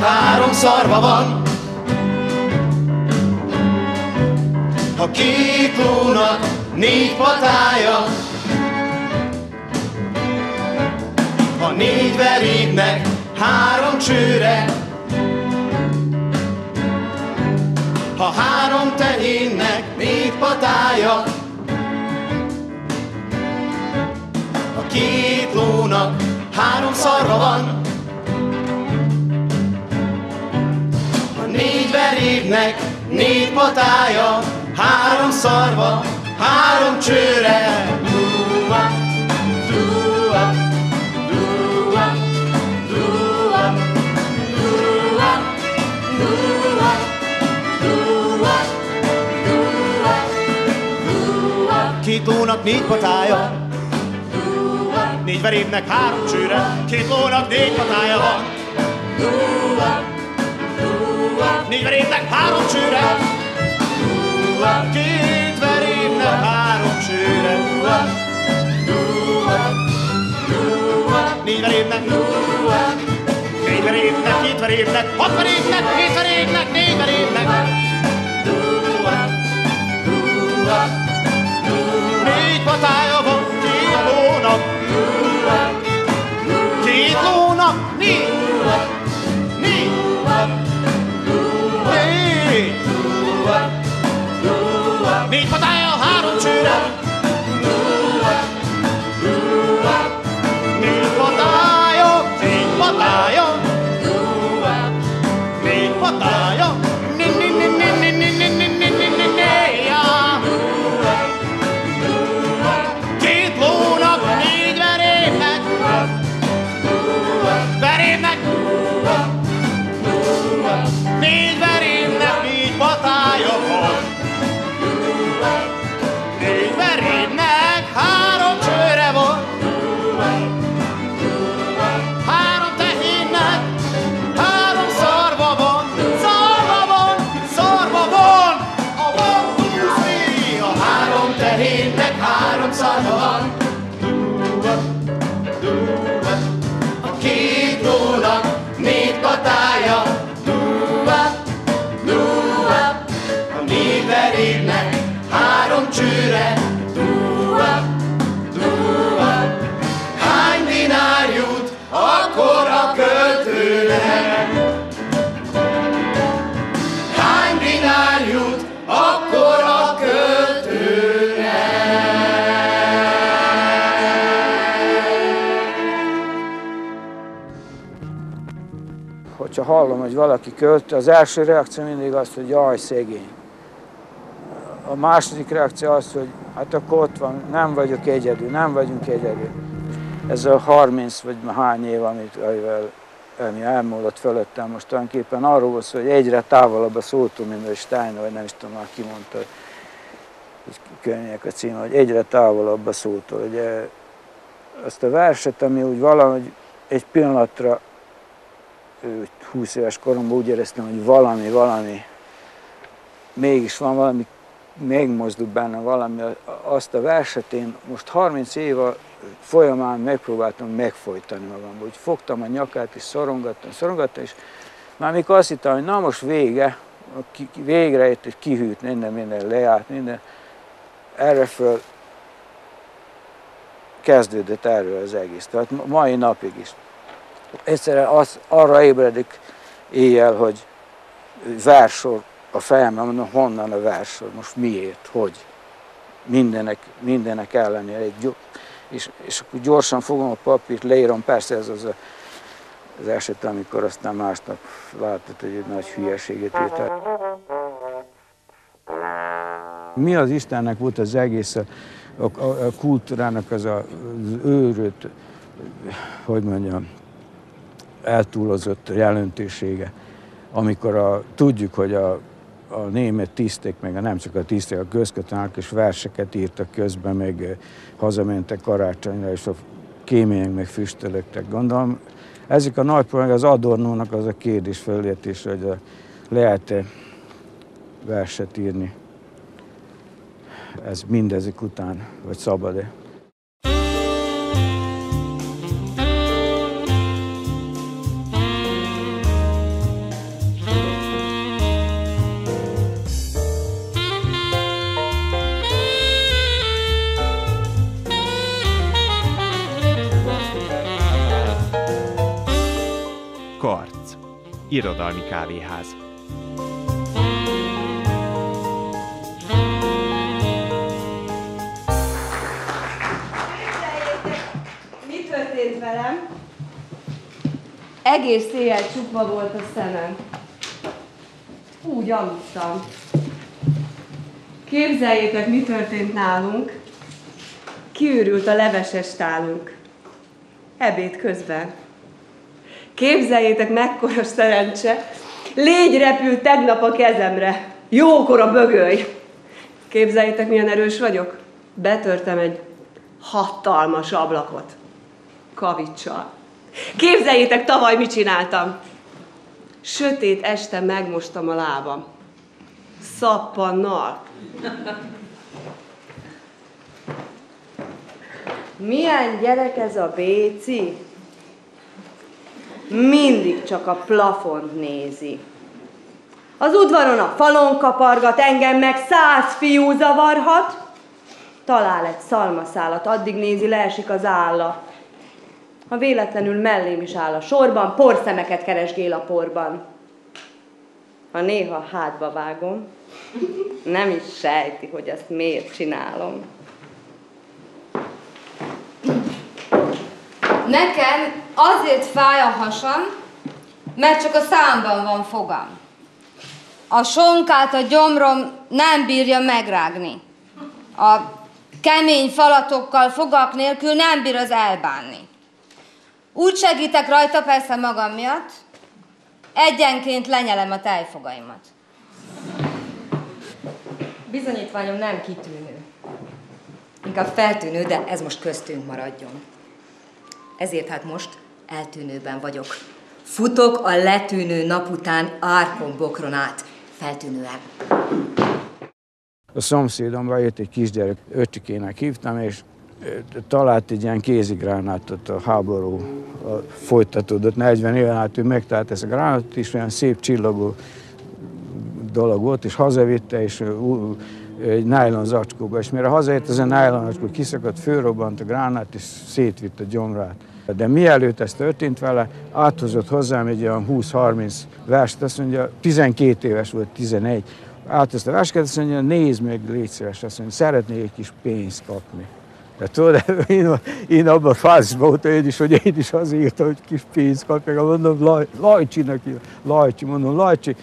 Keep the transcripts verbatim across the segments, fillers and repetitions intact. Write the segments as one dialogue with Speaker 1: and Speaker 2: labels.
Speaker 1: három szarva van. Ha két lónak négy patája, ha négy verédnek három csőre, ha három tehénnek négy patája, ha két lónak három szarva van, ha négy verédnek négy patája, három szarva, három csőre. Dúva, dúva, dúva, dúva, dúva, dúva, dúva, dúva, dúva. Két lónak négy patája, négy verédnek három csőre, két lónak négy patája van. Négy verédnek három csőre, két verédnek három csőre, négy verédnek, négy verédnek, két verédnek, hat verédnek, hét verédnek, négy verédnek, négy patája van két lónak, két lónak, négy, négy, négy, négy patája három csőre, négy patája, négy patája, négy patája, négy, négy, négy, négy, négy, négy, négy, négy, négy, négy, négy, két lónak, négy verédnek, verédnek, négy verédnek, négy patája van. Négy verédnek három csőre van, három tehénnek három szarva van, szarva van, szarva van, a van húzni, a három tehénnek három szarva van. Dúva, dúva, a két lónak négy patája, dúva, dúva, a négy verédnek három csőre, dúva, dúva. Hány dinár jut akkor a költőnek? Hány dinár jut akkor a költőnek?
Speaker 2: Hogyha hallom, hogy valaki költő, az első reakció mindig az, hogy jaj, szegény. A második reakció az, hogy hát akkor ott van, nem vagyok egyedül, nem vagyunk egyedül. Ez a harminc vagy hány év, amit ami elmúlott fölöttem, most tulajdonképpen arról volt szó, hogy egyre távolabb a szótól, mint a Steiner, vagy nem is tudom, már ki mondta, hogy könyvnek a címe, hogy egyre távolabb a szótól. Ugye azt a verset, ami úgy valahogy egy pillanatra, húsz éves koromban úgy éreztem, hogy valami, valami, mégis van valami, megmozdul benne valami, azt a verset én most harminc éve folyamán megpróbáltam megfojtani magamba. Úgy fogtam a nyakát és szorongattam, szorongattam, és már mikor azt hittem, hogy na most vége, végre itt egy kihűt, minden, minden leállt, minden, erre föl kezdődött erről az egész, tehát mai napig is. Egyszerűen az, arra ébredik éjjel, hogy versor a fejemben, mondom, honnan a versor, most miért, hogy, mindenek, mindenek ellenére. Egy, és, és akkor gyorsan fogom a papírt, leírom, persze ez az a, az eset, amikor aztán másnap látod, hogy egy nagy hülyeséget írtál. Mi az Istennek volt az egész, a, a, a kultúrának az, a, az őrült, hogy mondjam, eltúlozott jelentősége, amikor a, tudjuk, hogy a, a német tisztek, meg a nem csak a tisztek, a közkatonák is verseket írtak közben, meg hazamentek karácsonyra, és a kémények meg füstölögtek. Gondolom, ezek a nagy problémák, az Adornónak az a kérdés felértése, hogy lehet-e verset írni, ez mindezek után, vagy szabad-e.
Speaker 1: Irodalmi kávéház.
Speaker 3: Mi történt velem? Egész éjjel csukva volt a szemem. Úgy aludtam. Képzeljétek, mi történt nálunk. Kiürült a leveses tálunk. Ebéd közben. Képzeljétek, mekkora szerencse. Légy repült tegnap a kezemre. Jókora bögöly. Képzeljétek, milyen erős vagyok. Betörtem egy hatalmas ablakot. Kavicsal. Képzeljétek, tavaly mit csináltam. Sötét este megmostam a lábam. Szappannal. Milyen gyerek ez a Béci? Mindig csak a plafont nézi. Az udvaron a falon kapargat, engem meg száz fiú zavarhat. Talál egy szalmaszálat, addig nézi, leesik az álla. Ha véletlenül mellém is áll a sorban, porszemeket keresgél a porban. Ha néha hátba vágom, nem is sejti, hogy ezt miért csinálom.
Speaker 4: Nekem azért fáj a hasam, mert csak a számban van fogam. A sonkát a gyomrom nem bírja megrágni. A kemény falatokkal, fogak nélkül nem bír az elbánni. Úgy segítek rajta, persze magam miatt, egyenként lenyelem a tejfogaimat.
Speaker 5: Bizonyítványom nem kitűnő. Inkább feltűnő, de ez most köztünk maradjon. Ezért hát most eltűnőben vagyok. Futok a letűnő nap után árkon bokron át. Feltűnően.
Speaker 2: A szomszédomban jött egy kisgyerek, öcsikének hívtam, és talált egy ilyen kézigránátot, a háború folytatódott negyven éven át, ő megtalált ezt a gránátot, és olyan szép csillagó dolog volt, és hazavitte, és egy nájlon zacskóba, és mire hazajött, ez a nájlon zacskó kiszakadt, fölrobbant a gránát, és szétvitt a gyomrát. De mielőtt ez történt vele, áthozott hozzám egy olyan húsz-harminc verset, azt mondja, tizenkét éves volt, tizenegy, áthozta a verseket, azt mondja, nézd meg, légy szíves, azt mondja, szeretnék egy kis pénzt kapni. De tudod, én, én abban a fázisban voltam én is, hogy én is azért írtam, hogy kis pénzt kapjak, mondom, Laj, Lajcsinak, Lajcsi, mondom, Lajcsi,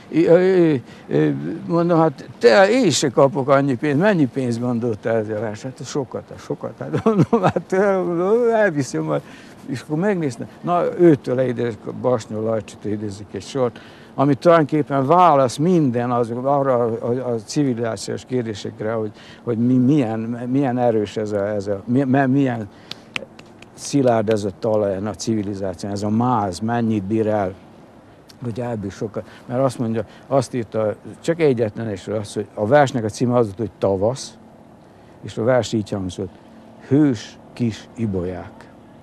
Speaker 2: mondom, hát te, én se kapok annyi pénzt, mennyi pénzt gondolt ezzel a vers? Hát sokat, sokat, hát mondom, hát elviszem majd, és akkor megnéztem, na őtől leidézik, Basnyó Lajcsitől idézik egy sort, ami tulajdonképpen válasz minden az, arra a, a, a civilizációs kérdésekre, hogy, hogy mi, milyen, milyen erős ez a, ez a milyen szilárd ez a talaj, a civilizáció, ez a máz, mennyit bír el, hogy elbír sokat. Mert azt mondja, azt írta, csak egyetlen és az, hogy a versnek a címe az volt, hogy tavasz, és a vers így hangzott, hős kis ibolyák.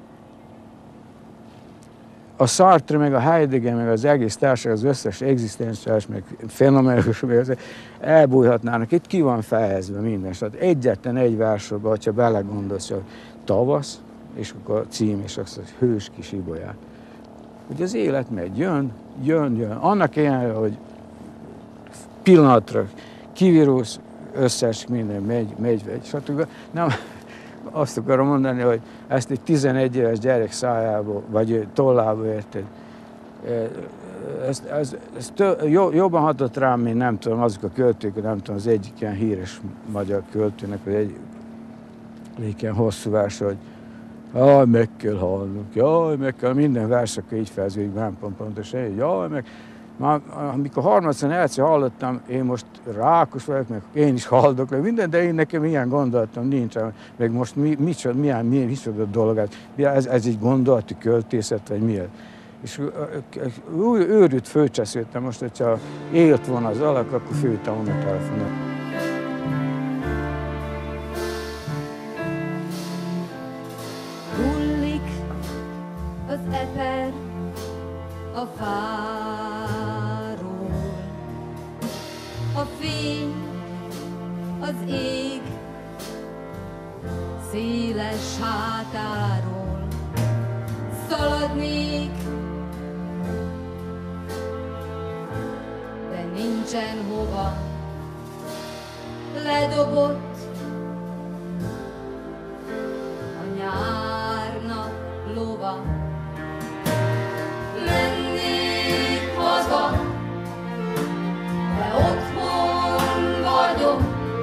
Speaker 2: A Sartre, meg a Heidegger, meg az egész társaság, az összes egzisztenciális, meg fenomenos, meg elbújhatnának. Itt ki van fejezve minden. Tehát egyetlen egy versről, ha belegondolsz, hogy tavasz, és akkor a cím, és azt mondja, hős kis ibolyák. Hogy az élet megy, jön, jön, jön. Annak ilyen, hogy pillanatra kivirulsz, összeesik minden, megy, megy, megy, stb. Nem, azt akarom mondani, hogy ezt egy tizenegy éves gyerek szájából, vagy tollából érted. Ez, ez, ez tő, jobban hatott rám, mint nem tudom, azok a költők, nem tudom, az egyik ilyen híres magyar költőnek, vagy egy, egy ilyen hosszú vers, hogy jaj, meg kell halnunk, jaj, meg kell, minden vers, akkor így fejeződik, nem pont pontosan, jaj, meg. Már amikor harmadszor egyszer hallottam, én most rákos vagyok, meg én is haldok, meg minden, de én nekem ilyen gondolatom nincs, meg most mi, micsoda, milyen, milyen micsoda dolog, ez, ez egy gondolati költészet, vagy mi? És őrült fölcseszültem most, hogyha élt volna az alak, akkor főtem volna a telefonot.
Speaker 4: Hullik az eper a fáról, a fény az ég széles hátáról, szaladnék nincsen hova. Ledobott a nyárnak lova. Mennék haza, de otthon vagyok.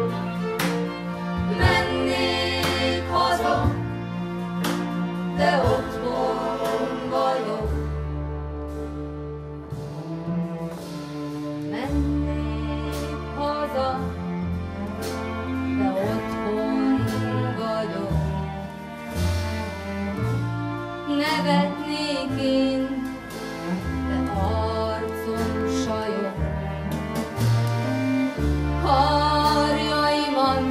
Speaker 4: Mennék haza, de otthon vagyok. Mennék haza, de otthon vagyok. Nevetnék én, de arcom sajog. Karjaimat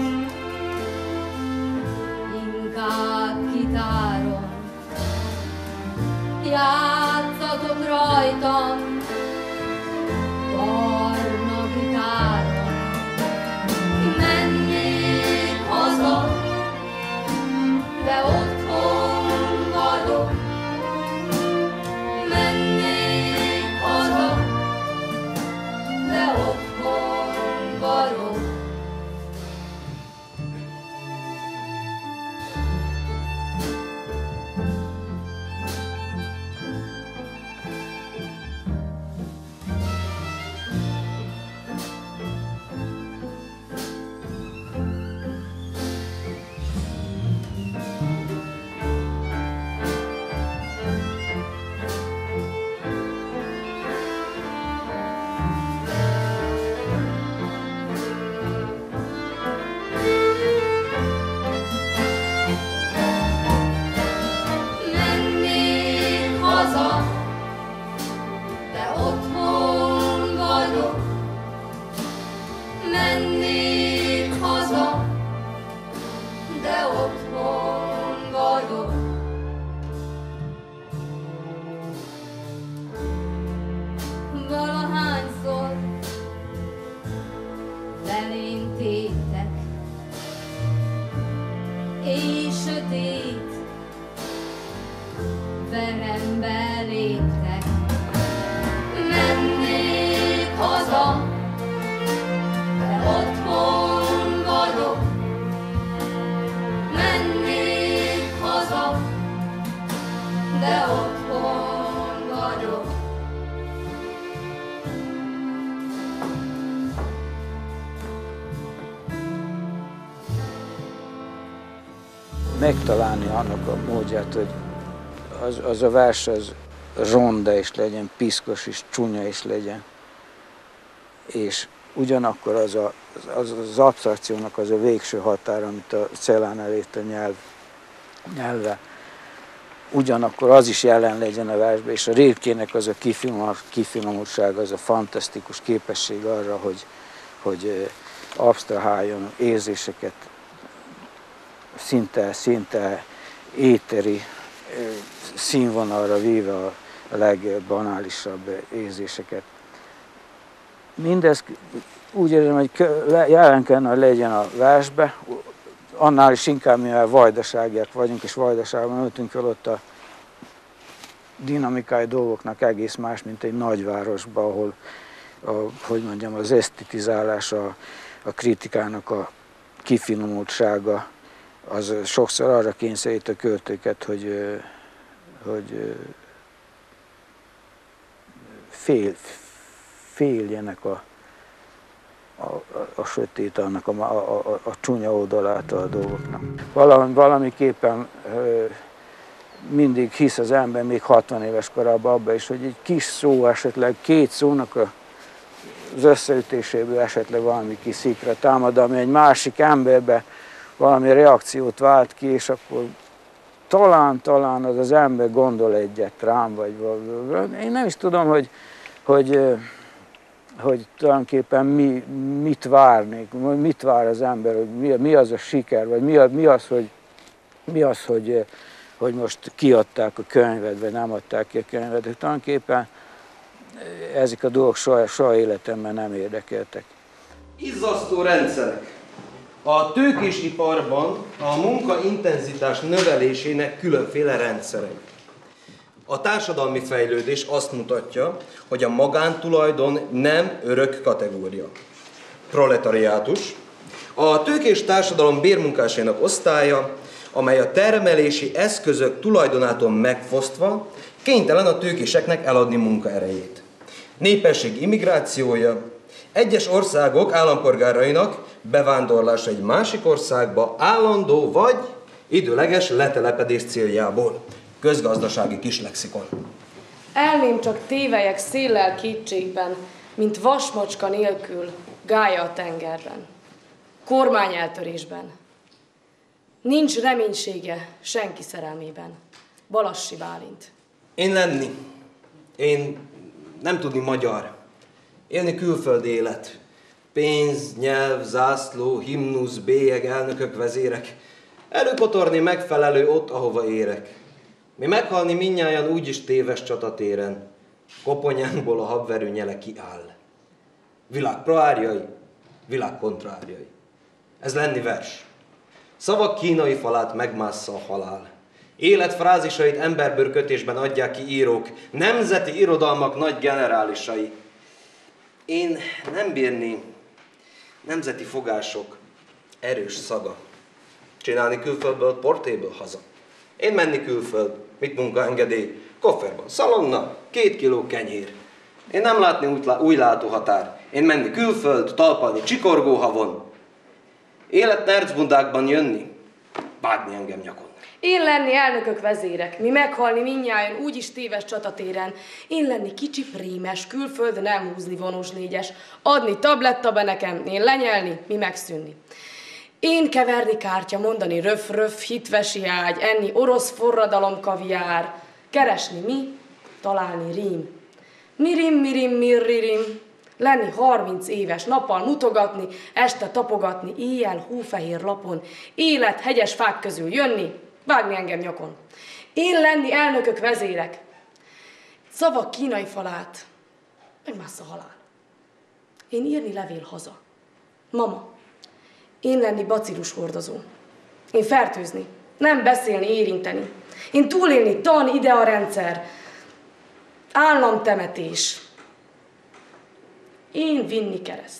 Speaker 4: inkább kitárom. Játszatok rajtam barna gitáron. Mennék haza, de otthon vagyok. Mennék haza, de otthon vagyok. Mennék haza, de otthon vagyok. Mennék haza, de otthon vagyok. Valahányszor belém téptek, és sötét verembe léptek. Mennék haza, de otthon vagyok. Mennék haza, de otthon vagyok.
Speaker 2: Megtalálni annak a módját, hogy az, az a vers az ronda is legyen, piszkos is, csúnya is legyen. És ugyanakkor az, a, az, az absztrakciónak az a végső határa, amit a Celan elért a nyelv, nyelve, ugyanakkor az is jelen legyen a versben, és a Rilkének az a kifinomultság, az a fantasztikus képesség arra, hogy, hogy absztraháljon érzéseket, szinte, szinte éteri színvonalra víve a legbanálisabb érzéseket. Mindez úgy érzem, hogy jelen kellene, hogy legyen a versbe, annál is inkább, mivel vajdaságiak vagyunk, és Vajdaságban öltünk fel, ott a dinamikai dolgoknak egész más, mint egy nagyvárosban, ahol a, hogy mondjam, az esztetizálás, a, a kritikának a kifinomultsága, az sokszor arra kényszerít a költőket, hogy, hogy fél, féljenek a, a, a, a sötét, annak a, a, a, a csúnya oldalától a dolgoknak. Valami, valamiképpen mindig hisz az ember még hatvan éves korában abban is, hogy egy kis szó, esetleg két szónak a, az összeütéséből esetleg valami kis szikra támad, ami egy másik emberbe valami reakciót vált ki, és akkor talán, talán az az ember gondol egyet rám, vagy valami. Én nem is tudom, hogy, hogy, hogy tulajdonképpen mi, mit várnék, mit vár az ember, hogy mi, mi az a siker, vagy mi, mi az, hogy, mi az hogy, hogy most kiadták a könyvet, vagy nem adták ki a könyvet. Tulajdonképpen ezek a dolgok soha, soha életemben nem érdekeltek.
Speaker 6: Izzasztó rendszerek. A tőkésiparban a munkaintenzitás növelésének különféle rendszerei. A társadalmi fejlődés azt mutatja, hogy a magántulajdon nem örök kategória. Proletariátus, a tőkés társadalom bérmunkásainak osztálya, amely a termelési eszközök tulajdonától megfosztva kénytelen a tőkéseknek eladni munkaerejét. Népesség immigrációja, egyes országok állampolgárainak bevándorlása egy másik országba állandó vagy időleges letelepedés céljából. Közgazdasági kislexikon.
Speaker 7: Elmém csak tévelyek széllel kétségben, mint vasmacska nélkül gálya a tengerben. Kormányeltörésben. Nincs reménysége senki szerelmében. Balassi Bálint.
Speaker 6: Én lenni. Én nem tudni magyar. Élni külföldi élet. Pénz, nyelv, zászló, himnusz, bélyeg, elnökök, vezérek. Előpotorni megfelelő ott, ahova érek. Mi meghalni mindnyájan úgyis téves csatatéren. Koponyánkból a habverő nyele kiáll. Világ proárjai, világ kontrárjai. Ez lenni vers. Szavak kínai falát megmássza a halál. Élet frázisait emberbőrkötésben adják ki írók, nemzeti irodalmak nagy generálisai. Én nem bírni nemzeti fogások erős szaga. Csinálni külföldből, portéből haza. Én menni külföld, mit munkaengedély, kofferban szalonna, két kiló kenyér. Én nem látni új látóhatár. Én menni külföld, talpalni csikorgó havon. Élet nercbundákban jönni, vágni engem nyakon.
Speaker 7: Én lenni elnökök vezérek, mi meghalni mindnyájan úgyis téves csatatéren. Én lenni kicsi prémes, külföld nem húzni vonós négyes, adni tabletta be nekem, én lenyelni, mi megszűnni. Én keverni kártya, mondani röf-röf, hitvesi ágy, enni orosz forradalom kaviár, keresni mi, találni rím. Mirim, mirim, mirririm, lenni harminc éves, nappal mutogatni, este tapogatni, éjjel hófehér lapon, élet hegyes fák közül jönni, vágni engem nyakon. Én lenni elnökök vezérek, szavak kínai falát, megmássza halál. Én írni levél haza. Mama, én lenni bacillus hordozó. Én fertőzni, nem beszélni, érinteni. Én túlélni tan, ide a rendszer, államtemetés. Én vinni kereszt.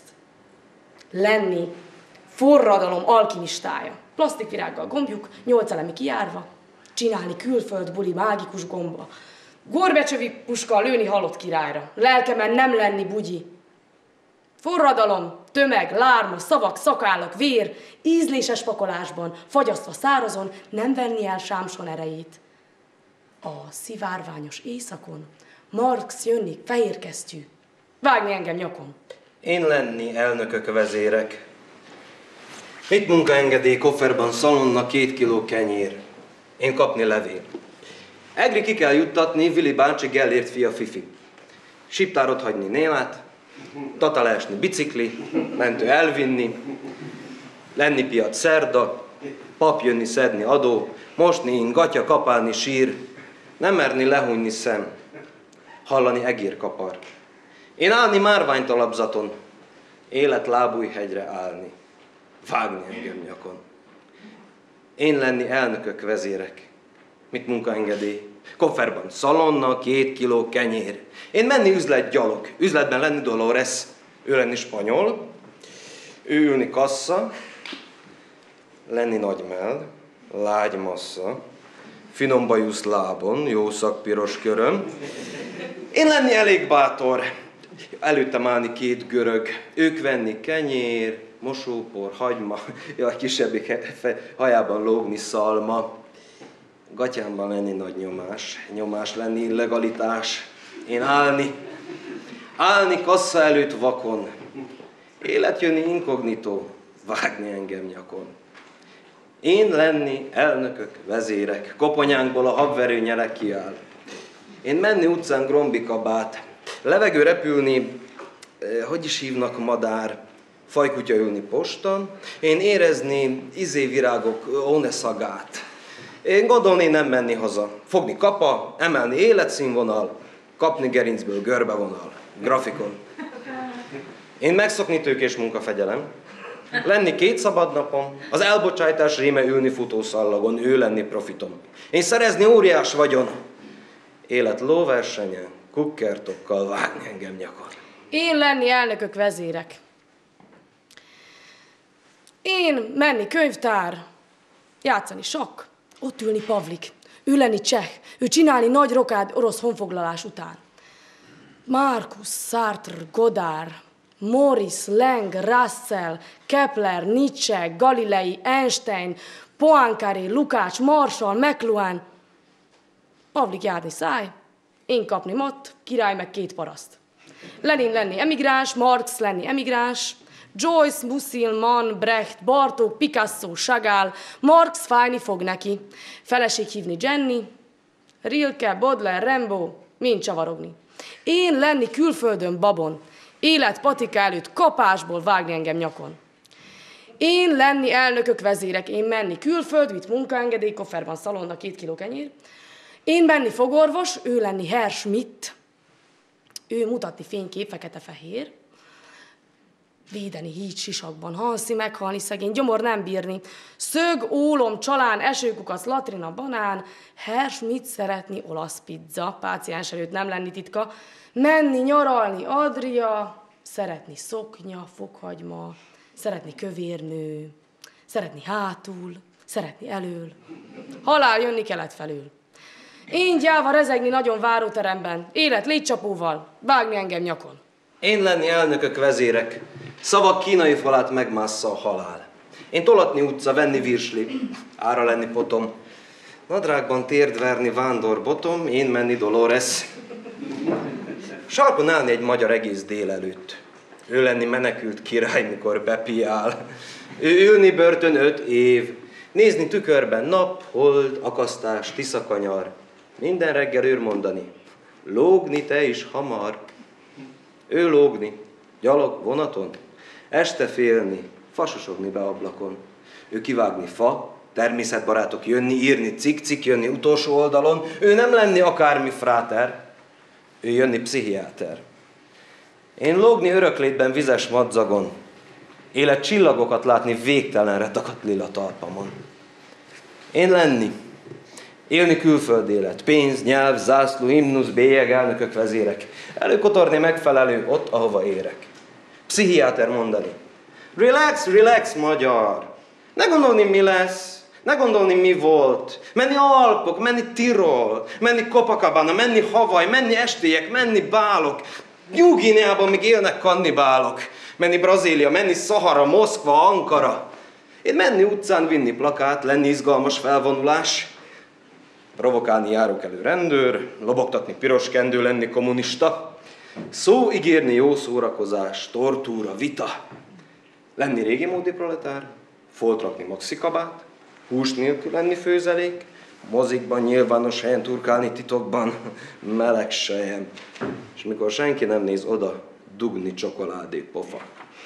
Speaker 7: Lenni forradalom alkimistája. Plastikvirággal gombjuk, nyolc elemi kijárva, csinálni külföld buli mágikus gomba. Gorbecsövi puska lőni halott királyra. Lelkemen nem lenni bugyi. Forradalom, tömeg, lárma, szavak, szakállak, vér, ízléses pakolásban, fagyasztva szárazon, nem venni el Sámson erejét. A szivárványos éjszakon Marx jönni fehérkesztyű, vágni engem nyakon.
Speaker 6: Én lenni elnökök vezérek. Mit munkaengedély, kofferban szalonna, két kiló kenyér. Én kapni levél. Egri ki kell juttatni, Vili bácsi, Gellért fia Fifi. Siptárot hagyni Nélát, Tata leesni bicikli, mentő elvinni, lenni piac szerda, pap jönni szedni adó, mosni ing, gatya kapálni sír, nem merni lehújni szem, hallani egér kapar. Én állni márványtalapzaton, élet lábújhegyre állni, vágni engem nyakon. Én lenni elnökök vezérek, mit munkaengedély, kofferban szalonna, két kiló kenyér. Én menni üzlet gyalog, üzletben lenni Dolores, ő lenni spanyol, ő ülni kassa, lenni nagymell, lágy massza, finom bajusz lábon, jó szakpiros köröm. Én lenni elég bátor, előttem állni két görög, ők venni kenyér, mosópor, hagyma, jaj, kisebbik hajában lógni szalma. Gatyámban lenni nagy nyomás, nyomás lenni illegalitás. Én állni, állni kassa előtt vakon. Élet jönni inkognitó, vágni engem nyakon. Én lenni elnökök, vezérek, koponyánkból a habverő nyelek kiáll. Én menni utcán grombikabát, levegő repülni, eh, hogy is hívnak madár, fajkutya ülni poston. Én érezni izévirágok óneszagát. Én gondolni nem menni haza, fogni kapa, emelni életszínvonal, kapni gerincből görbevonal, grafikon. Én megszokni tőkés munkafegyelem, lenni két szabad napom, az elbocsájtás réme ülni futószallagon, ő lenni profitom. Én szerezni óriás vagyon, Élet lóversenyen, kukkertokkal vágni engem nyakon.
Speaker 7: Én lenni elnökök vezérek. Én menni könyvtár, játszani sakk, ott ülni Pavlik, ő lenni cseh, ő csinálni nagy rokád orosz honfoglalás után. Marcus, Sartre, Godard, Morris, Lang, Russell, Kepler, Nietzsche, Galilei, Einstein, Poincaré, Lukács, Marshall, McLuhan. Pavlik járni száj, én kapni mott, király meg két paraszt. Lenin lenni emigráns, Marx lenni emigráns, Joyce, Musil, Mann, Brecht, Bartók, Picasso, Chagall, Marx fájni fog neki. Feleség hívni Jenny, Rilke, Baudelaire, Rimbaud, mind csavarogni. Én lenni külföldön babon, élet patika előtt kapásból vágni engem nyakon. Én lenni elnökök vezérek, én menni külföld, vitt munkaengedély, kofferban szalonna, két kiló kenyér. Én menni fogorvos, ő lenni Herr Schmidt, ő mutatni fénykép, fekete-fehér. Védeni híd sisakban, halszi, meghalni szegény, gyomor nem bírni. Szög, ólom, csalán, esőkukac, latrina, banán, Herr Schmidt szeretni olasz pizza, páciens előtt nem lenni titka, menni, nyaralni, Adria, szeretni szoknya, fokhagyma, szeretni kövérnő, szeretni hátul, szeretni elől, halál jönni kelet felül. Én gyáva rezegni nagyon váróteremben, élet légycsapóval, vágni engem nyakon.
Speaker 6: Én lenni elnökök vezérek, szavak kínai falát megmássza a halál. Én tolatni utca, venni virsli, ára lenni potom, nadrágban térd verni vándor botom, én menni Dolores. Sarkon állni egy magyar egész délelőtt, ő lenni menekült király, mikor bepiál. Ő ülni börtön öt év, nézni tükörben nap, hold, akasztás, tiszakanyar, minden reggel őr mondani, lógni te is hamar. Ő lógni, gyalog vonaton, este félni, fasosogni be ablakon. Ő kivágni fa, természetbarátok jönni, írni cikk-cikk, jönni utolsó oldalon. Ő nem lenni akármi fráter, ő jönni pszichiáter. Én lógni öröklétben vizes madzagon, élet csillagokat látni végtelenre takadt lila talpamon. Én lenni, élni külföld élet, pénz, nyelv, zászló, himnusz, bélyeg, elnökök, vezérek. Előkotorni megfelelő ott, ahova érek. Pszichiáter mondani. Relax, relax, magyar. Ne gondolni, mi lesz. Ne gondolni, mi volt. Menni Alpok, menni Tirol, menni Copacabana, menni Hawaii, menni estélyek, menni bálok. New-Guineában még élnek kannibálok. Menni Brazília, menni Szahara, Moszkva, Ankara. Én menni utcán, vinni plakát, lenni izgalmas felvonulás. Provokálni járókelő rendőr, lobogtatni piros kendő, lenni kommunista. Szó ígérni jó szórakozás, tortúra, vita. Lenni régi módi proletár, folt rakni maxikabát, hús nélkül lenni főzelék, mozikban, nyilvános helyen turkálni titokban, meleg sejem. És mikor senki nem néz oda, dugni csokoládé pofa.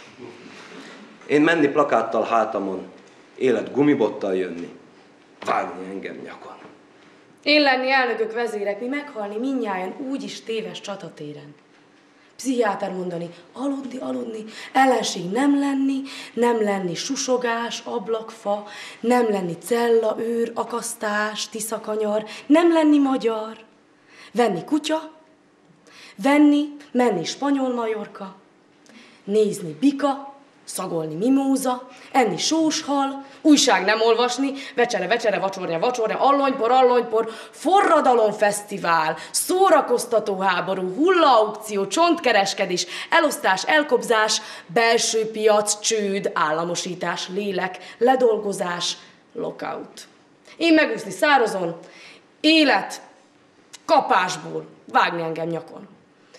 Speaker 6: Én menni plakáttal hátamon, élet gumibottal jönni, vágni engem nyakon.
Speaker 7: Én lenni elnökök vezérek, mi meghalni mindnyájan úgyis téves csatatéren. Pszichiáter mondani, aludni, aludni, ellenség nem lenni, nem lenni susogás, ablakfa, nem lenni cella, őr, akasztás, tiszakanyar, nem lenni magyar, venni kutya, venni, menni spanyol Majorka, nézni bika, szagolni mimóza, enni sóshal, újság nem olvasni, vecsere, vecsere, vacsorja, vacsorja, allonypor, allonypor, forradalomfesztivál, szórakoztató háború, hullaaukció, csontkereskedés, elosztás, elkobzás, belső piac, csőd, államosítás, lélek, ledolgozás, lockout. Én megúszni szárazon, élet, kapásból, vágni engem nyakon.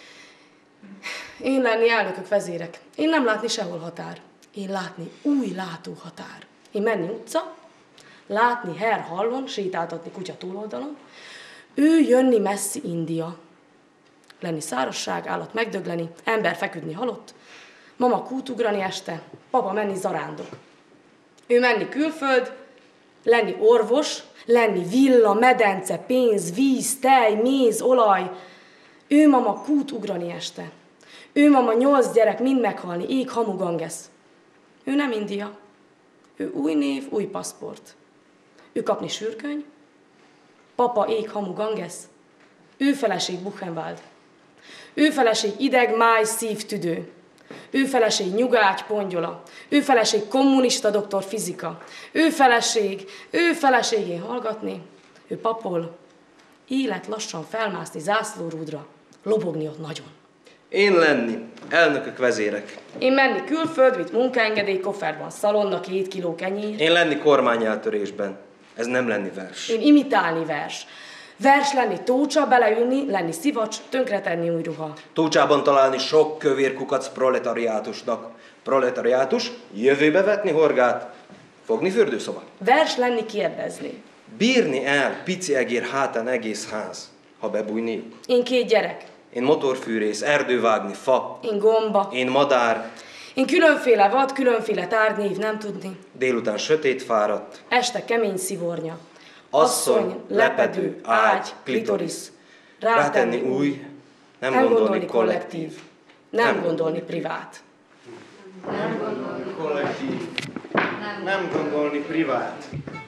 Speaker 7: Én lenni elnökök vezérek. Én nem látni sehol határ. Én látni új látóhatár. Én menni utca, látni Herr Hallon, sétáltatni kutya túloldalon, ő jönni messzi India. Lenni szárazság, állat megdögleni, ember feküdni halott, mama kútugrani este, papa menni zarándok. Ő menni külföld, lenni orvos, lenni villa, medence, pénz, víz, tej, méz, olaj. Ő mama kútugrani este. Ő mama nyolc gyerek, mind meghalni, ég, hamu, gangesz. Ő nem India. Ő új név, új paszport. Ő kapni sürköny, papa, ég, hamu, gangesz. Ő feleség Buchenwald. Ő feleség ideg, máj, szív, tüdő. Ő feleség nyugágy, pongyola. Ő feleség kommunista doktor fizika. Ő feleség, ő feleségén hallgatni. Ő papol. Élet lassan felmászni zászlórúdra. Lobogni ott nagyon.
Speaker 6: Én lenni, elnökök, vezérek.
Speaker 7: Én menni külföld, vitt munkaengedély, kofferban szalonna, két kiló kenyér.
Speaker 6: Én lenni kormányeltörésben. Ez nem lenni vers.
Speaker 7: Én imitálni vers. Vers lenni tócsa, beleülni, lenni szivacs, tönkretenni új ruha.
Speaker 6: Tócsában találni sok kövér kukac proletariátusnak. Proletariátus, jövőbe vetni horgát, fogni fürdőszoba.
Speaker 7: Vers lenni kérdezni.
Speaker 6: Bírni el pici egér hátán egész ház, ha bebújniuk.
Speaker 7: Én két gyerek.
Speaker 6: Én motorfűrész, erdővágni, fa.
Speaker 7: Én gomba.
Speaker 6: Én madár.
Speaker 7: Én különféle vad, különféle tárgynév, nem tudni.
Speaker 6: Délután sötét fáradt.
Speaker 7: Este kemény szivornya.
Speaker 6: Asszony, lepedő, ágy, klitorisz. Rátenni új, nem,
Speaker 7: nem
Speaker 6: gondolni,
Speaker 7: gondolni
Speaker 6: kollektív.
Speaker 7: kollektív. Nem, nem gondolni privát.
Speaker 4: Nem gondolni
Speaker 1: Kollektív.
Speaker 4: Nem.
Speaker 1: Nem gondolni privát.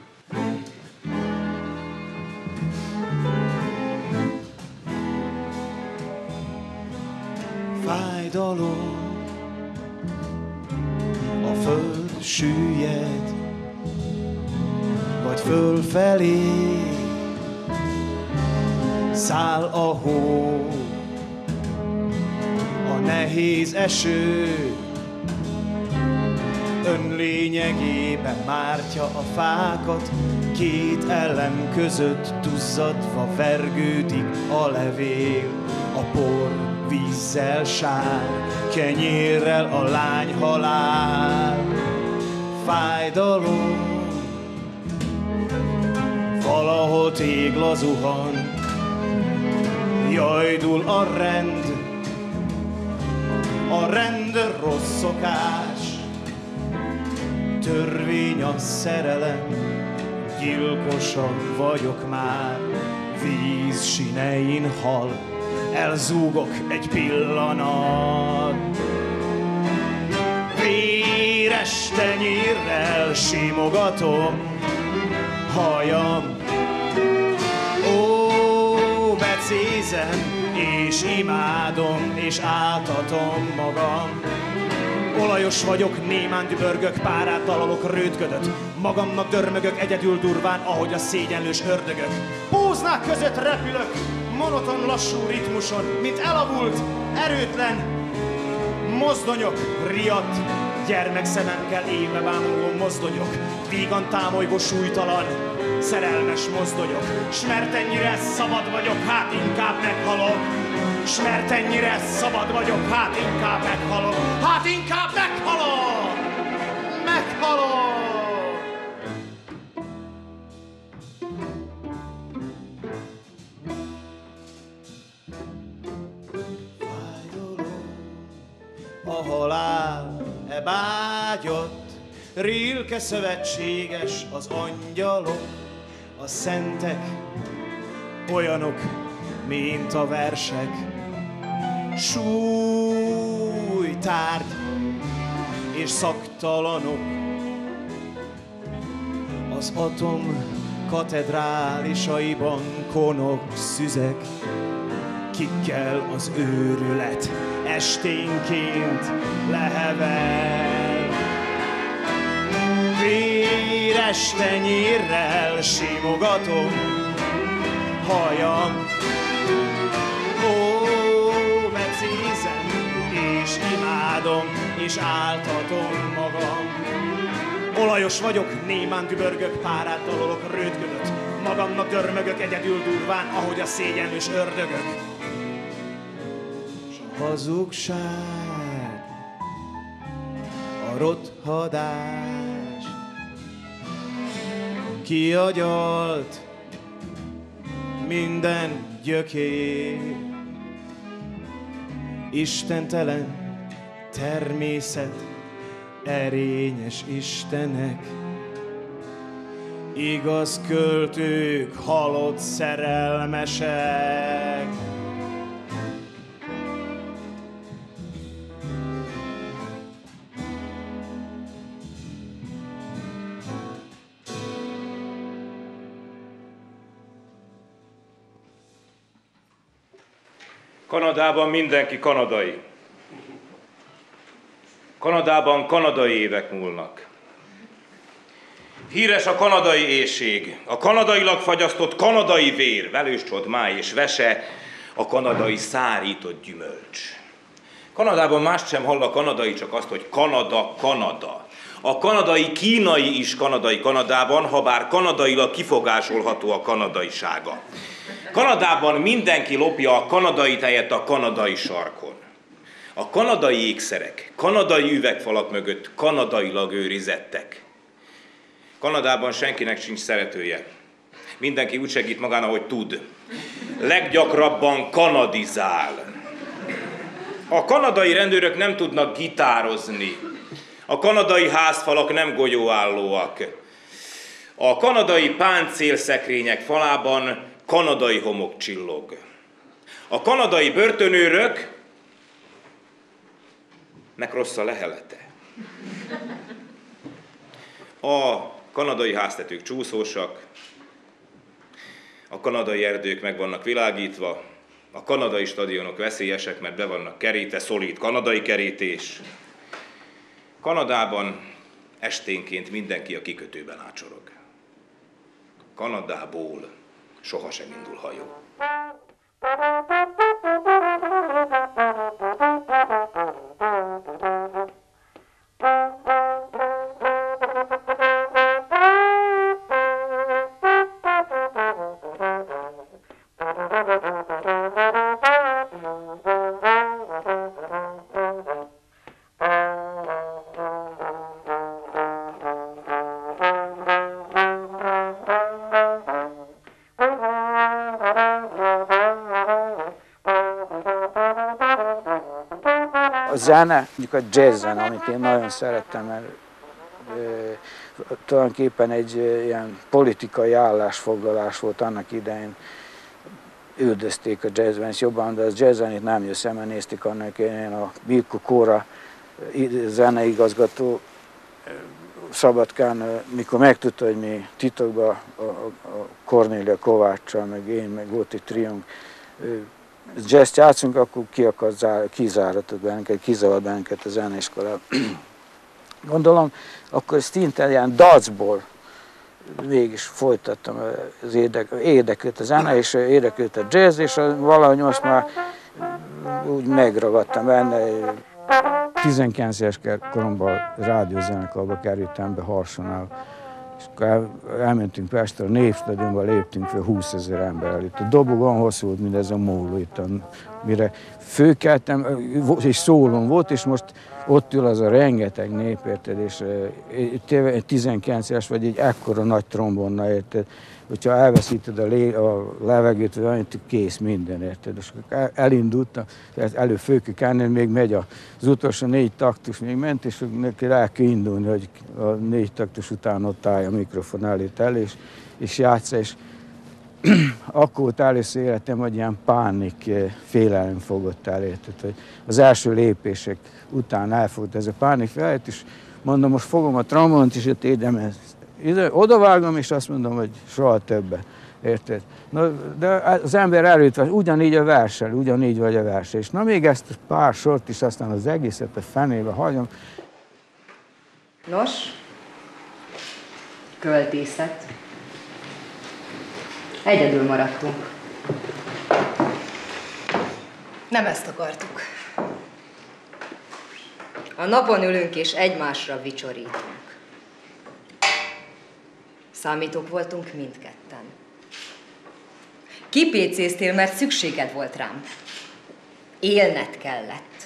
Speaker 1: Fájdalom, a föld süllyed, vagy fölfelé száll a hó, a nehéz eső önlényegében mártja a fákat, két ellen között duzzadva vergődik a levél, a por vízzel sár, kenyérrel a lány halál. Fájdalom, valahol tégla zuhan, jajdul a rend, a rend rossz szokás, törvény a szerelem, gyilkosan vagyok már, víz sinein hal, elzúgok egy pillanat. Véres tenyérrel simogatom hajam, ó, becézem, és imádom, és áltatom magam. Olajos vagyok, némán dübörgök, párát dalalok, rődködöt. Magamnak dörmögök, egyedül durván, ahogy a szégyenlős ördögök. Póznák között repülök, monoton lassú ritmuson, mint elavult, erőtlen mozdonyok, riadt gyermekszememkel éve bámuló mozdonyok, vígan támolygó súlytalan, szerelmes mozdonyok. S mert ennyire szabad vagyok, hát inkább meghalok. S mert ennyire szabad vagyok, hát inkább meghalok. Hát inkább meghalok! Meghalok! A halál e bágyott, Rilke szövetséges az angyalok, a szentek olyanok, mint a versek. Súlytárgy és szaktalanok, az atom katedrálisaiban konok szüzek, kikkel az őrület esténként lehevel. Véres tenyérrel simogatom hajam, ó, becézem, és imádom, és áltatom magam. Olajos vagyok, némán dübörgök, párát dalolok, rődködöt. Magamnak dörmögök, egyedül durván, ahogy a szégyenlős ördögök. S a hazugság, a rothadás kiagyalt minden gyökér. Istentelen természet, erényes istenek, igaz költők, halott szerelmesek.
Speaker 8: Kanadában mindenki kanadai. Kanadában kanadai évek múlnak. Híres a kanadai éhség, a kanadailag fagyasztott kanadai vér, velőscsot, máj és vese, a kanadai szárított gyümölcs. Kanadában mást sem hall a kanadai, csak azt, hogy Kanada, Kanada. A kanadai kínai is kanadai Kanadában, ha bár kanadailag kifogásolható a kanadaisága. Kanadában mindenki lopja a kanadai tejet a kanadai sarkon. A kanadai ékszerek, kanadai üvegfalak mögött kanadailag őrizettek. Kanadában senkinek sincs szeretője. Mindenki úgy segít magán, ahogy tud. Leggyakrabban kanadizál. A kanadai rendőrök nem tudnak gitározni. A kanadai házfalak nem golyóállóak. A kanadai páncélszekrények falában kanadai homok csillog. A kanadai börtönőrök nek rossz a lehelete. A kanadai háztetők csúszósak, a kanadai erdők meg vannak világítva, a kanadai stadionok veszélyesek, mert be vannak kerítve, szolid kanadai kerítés. Kanadában esténként mindenki a kikötőben ácsorog. Kanadából sohasem indul hajó.
Speaker 2: A zene, mondjuk a jazz zene, amit én nagyon szerettem, mert e, tulajdonképpen egy e, ilyen politikai állásfoglalás volt annak idején. Üldözték a jazzben, és jobban, de a jazz zenét nem jössz, mert nézték annak idején a Bilko Kóra zeneigazgató Szabadkán, mikor megtudta, hogy mi titokban a, a, a Kornélia Kováccsal, meg én, meg volt egy triunk, jazzt játszunk, akkor ki akar zár, kizáratott bennünket, kizavart bennünket a zeneiskolában. Gondolom, akkor szinte ilyen dacból mégis folytattam, az érdek, érdekült a zene, és érdekült a jazz, és valahogy most már úgy megragadtam benne. tizenkilenc éves koromban rádiózenekarba kerültem be Harsonál, és akkor el, elmentünk Pestre, a Népstadionba léptünk fel húszezer ember előtt. A dobog olyan hosszú volt, mint ez a móló itt, mire fölkeltem, és szólom volt, és most ott ül az a rengeteg nép, érted, és tizenkilenc éves vagy, egy ekkora nagy trombonnal, érted, hogyha elveszíted a, lé, a levegőt, vagy annyit, kész minden, érted, és elindultam, elő föl kell kelni, még megy az utolsó négy taktus, még ment, és neki el kell indulni, hogy a négy taktus után ott állj a mikrofon előtt el, és, és játsza, és akkor volt először életem, hogy ilyen pánik, félelem fogott el, érted, hogy az első lépések után elfogott ez a pánik félelem, és mondom, most fogom a trombont, és itt édem, odavágom, és azt mondom, hogy soha többet, érted? Na, de az ember előtt van, ugyanígy a versel, ugyanígy vagy a versel, és na még ezt pár sort is, aztán az egészet a fenébe hagyom.
Speaker 5: Nos, költészet. Egyedül maradtunk. Nem ezt akartuk. A napon ülünk és egymásra vicsorítunk. Számítók voltunk mindketten. Kipécéztél, mert szükséged volt rám. Élned kellett.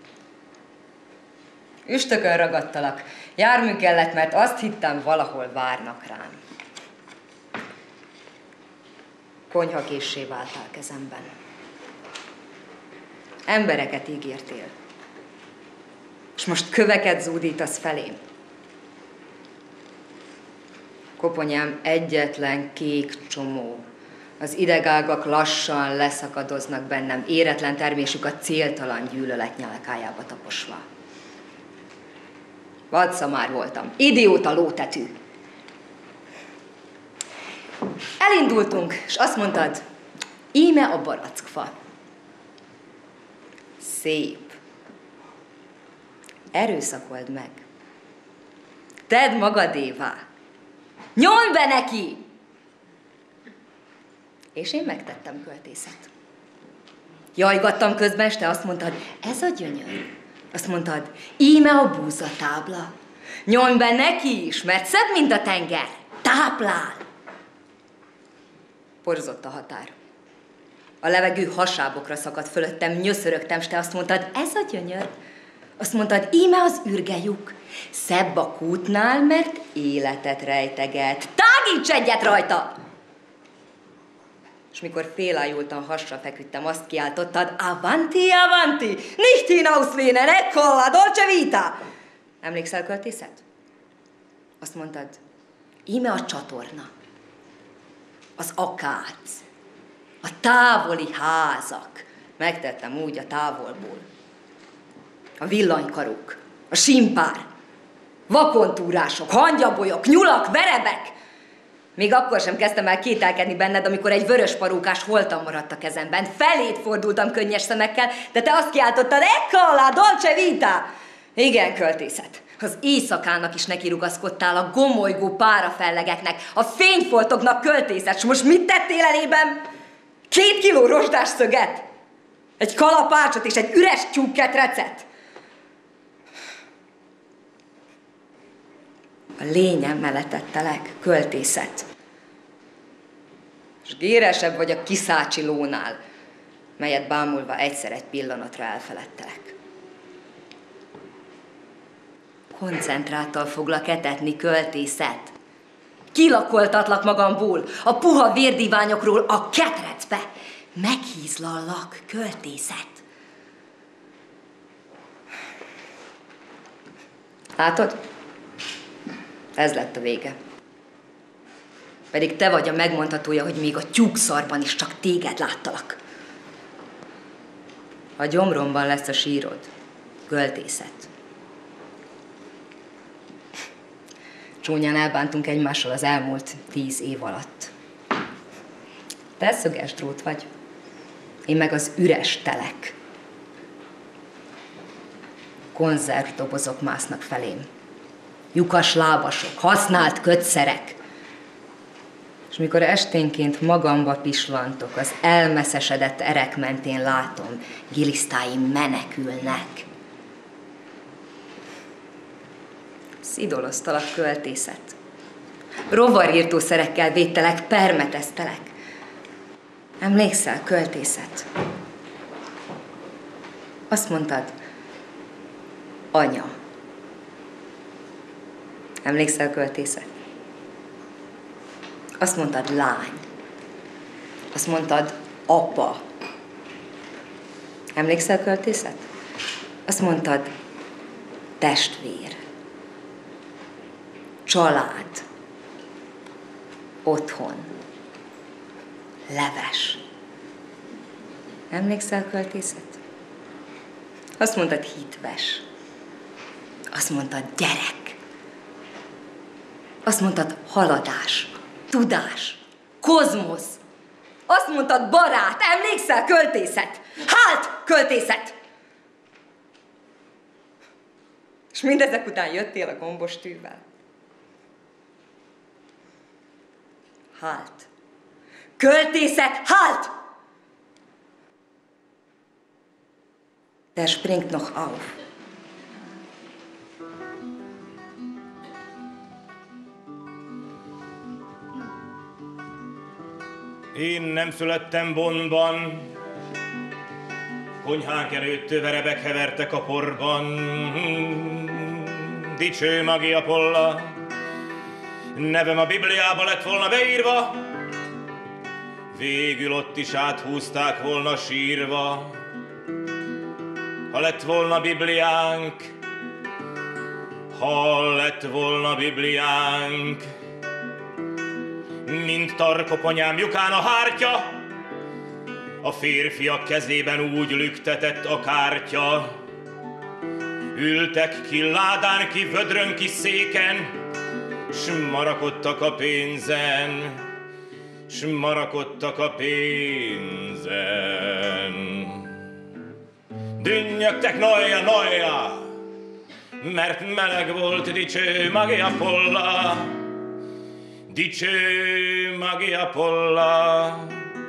Speaker 5: Üstökön ragadtalak. Jármű kellett, mert azt hittem, valahol várnak rám. Konyhakéssé váltál kezemben. Embereket ígértél. És most köveket zúdítasz felém. Koponyám egyetlen kék csomó. Az idegágak lassan leszakadoznak bennem, éretlen termésük a céltalan gyűlölet nyálkájába taposva. Vadszamár voltam, idióta lótetű. Elindultunk, és azt mondtad, íme a barackfa. szép. Erőszakold meg. Tedd magadévá. Nyomj be neki! És én megtettem, költészet. Jajgattam közben, és te azt mondtad, ez a gyönyör. Azt mondtad, íme a búzatábla. Nyomj be neki is, mert szebb, mint a tenger. Táplál. Porzott a határ. A levegő hasábokra szakadt fölöttem, nyöszörögtem, s te azt mondtad, ez a gyönyör. Azt mondtad, íme az ürgelyuk. Szebb a kútnál, mert életet rejteget. Tágíts egyet rajta! És mikor félájultan hasra feküdtem, azt kiáltottad, avanti, avanti, nicht hinauslehnen, ecco la dolce vita. Emlékszel, költészet? Azt mondtad, íme a csatorna, az akác, a távoli házak. Megtettem úgy a távolból. A villanykarok, a simpár, vakontúrások, hangyabolyok, nyulak, verebek. Még akkor sem kezdtem el kételkedni benned, amikor egy vörös parókás holtan maradt a kezemben. Feléd fordultam könnyes szemekkel, de te azt kiáltottad, ecco la dolce vita. Igen, költészet. Az éjszakának is nekirugaszkodtál, a gomolygó párafellegeknek, a fényfoltoknak, költészet. S most mit tettél elében? Két kiló rozsdás szöget? Egy kalapácsot és egy üres tyúkketrecet? A lényemmel letettelek, költészet. És géresebb vagy a kiszácsi lónál, melyet bámulva egyszer egy pillanatra elfeledtelek. Koncentráttal foglak etetni, költészet. Kilakoltatlak magamból, a puha vérdiványokról a ketrecbe. Meghízlallak, költészet. Látod? Ez lett a vége. Pedig te vagy a megmondhatója, hogy még a tyúkszarban is csak téged láttalak. A gyomromban lesz a sírod, költészet. Csúnyán elbántunk egymással az elmúlt tíz év alatt. Te szöges drót vagy, én meg az üres telek. Konzervdobozok másznak felém. Lyukas lábasok, használt kötszerek. És mikor esténként magamba pislantok, az elmeszesedett erek mentén látom, gilisztáim menekülnek. Szidoloztalak, költészet. Rovarírtószerekkel védtelek, permeteztelek. Emlékszel, költészet? Azt mondtad, anya. Emlékszel, költészet? Azt mondtad, lány. Azt mondtad, apa. Emlékszel, költészet? Azt mondtad, testvér. Család. Otthon. Leves. Emlékszel, költészet? Azt mondtad, hitves. Azt mondtad, gyerek. Azt mondtad, haladás, tudás, kozmosz. Azt mondtad, barát. Emlékszel, költészet? Hált, költészet! És mindezek után jöttél a gombos tűvel. Hált. Költészet, hált! Der springt noch auf.
Speaker 8: Én nem születtem Bonnban, konyhánk előtt verebek hevertek a porban. Dicső Magia Polla, nevem a Bibliába lett volna beírva, végül ott is áthúzták volna sírva. Ha lett volna Bibliánk, ha lett volna Bibliánk, mint tarkoponyám lyukán a hártya, a férfiak kezében úgy lüktetett a kártya. Ültek ki ládán, ki vödrön, ki széken, s marakodtak a pénzen, s marakodtak a pénzen. Dünnyögtek noja, noja, mert meleg volt dicső Magia Polla, dicső Magia Polla.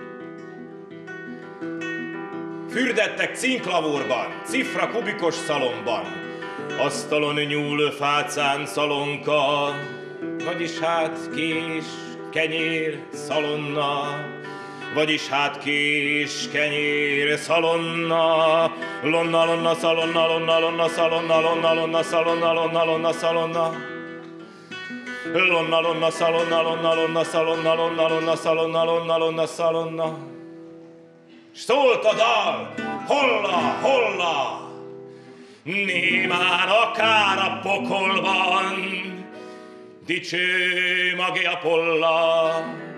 Speaker 8: Fürdettek cinklavúrban, cifra kubikos szalomban, asztalon nyúl fácán szalonka, vagyis hát kés, kenyér, szalonna, vagyis hát kés, kenyér, szalonna, lonna, lonna, szalonna, lonna, lonna, szalonna, lonna, lonna, szalonna, lonna, lonna, szalonna, lonna, lonna, szalonna, lonna, lonna, szalonna, lonna, lonna, szalonna, lonna, lonna, szalonna. S szólt a dal, holla, holla, némán akár a pokolban, dicső Magia Polla.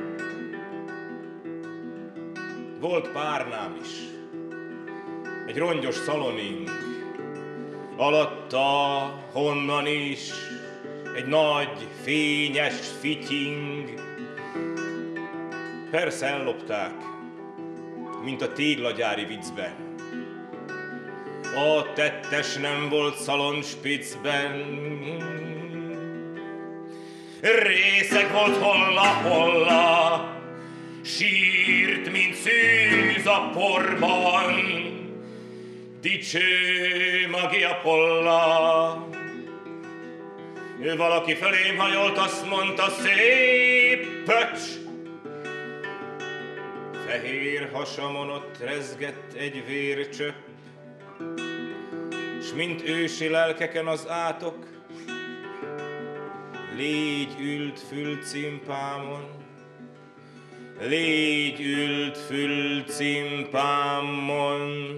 Speaker 8: Volt párnám is, egy rongyos szaloning, alatta honnan is egy nagy, fényes fitying. Persze ellopták, mint a téglagyári viccben. A tettes nem volt szalonspicben. Részeg volt holla-holla, sírt, mint szűz a porban, dicső Magia Polla. Valaki felém hajolt, azt mondta, szép pöcs. Fehér hasamon ott rezgett egy vércsöpp, s mint ősi lelkeken az átok, légy ült fülcimpámon, légy ült fülcimpámon.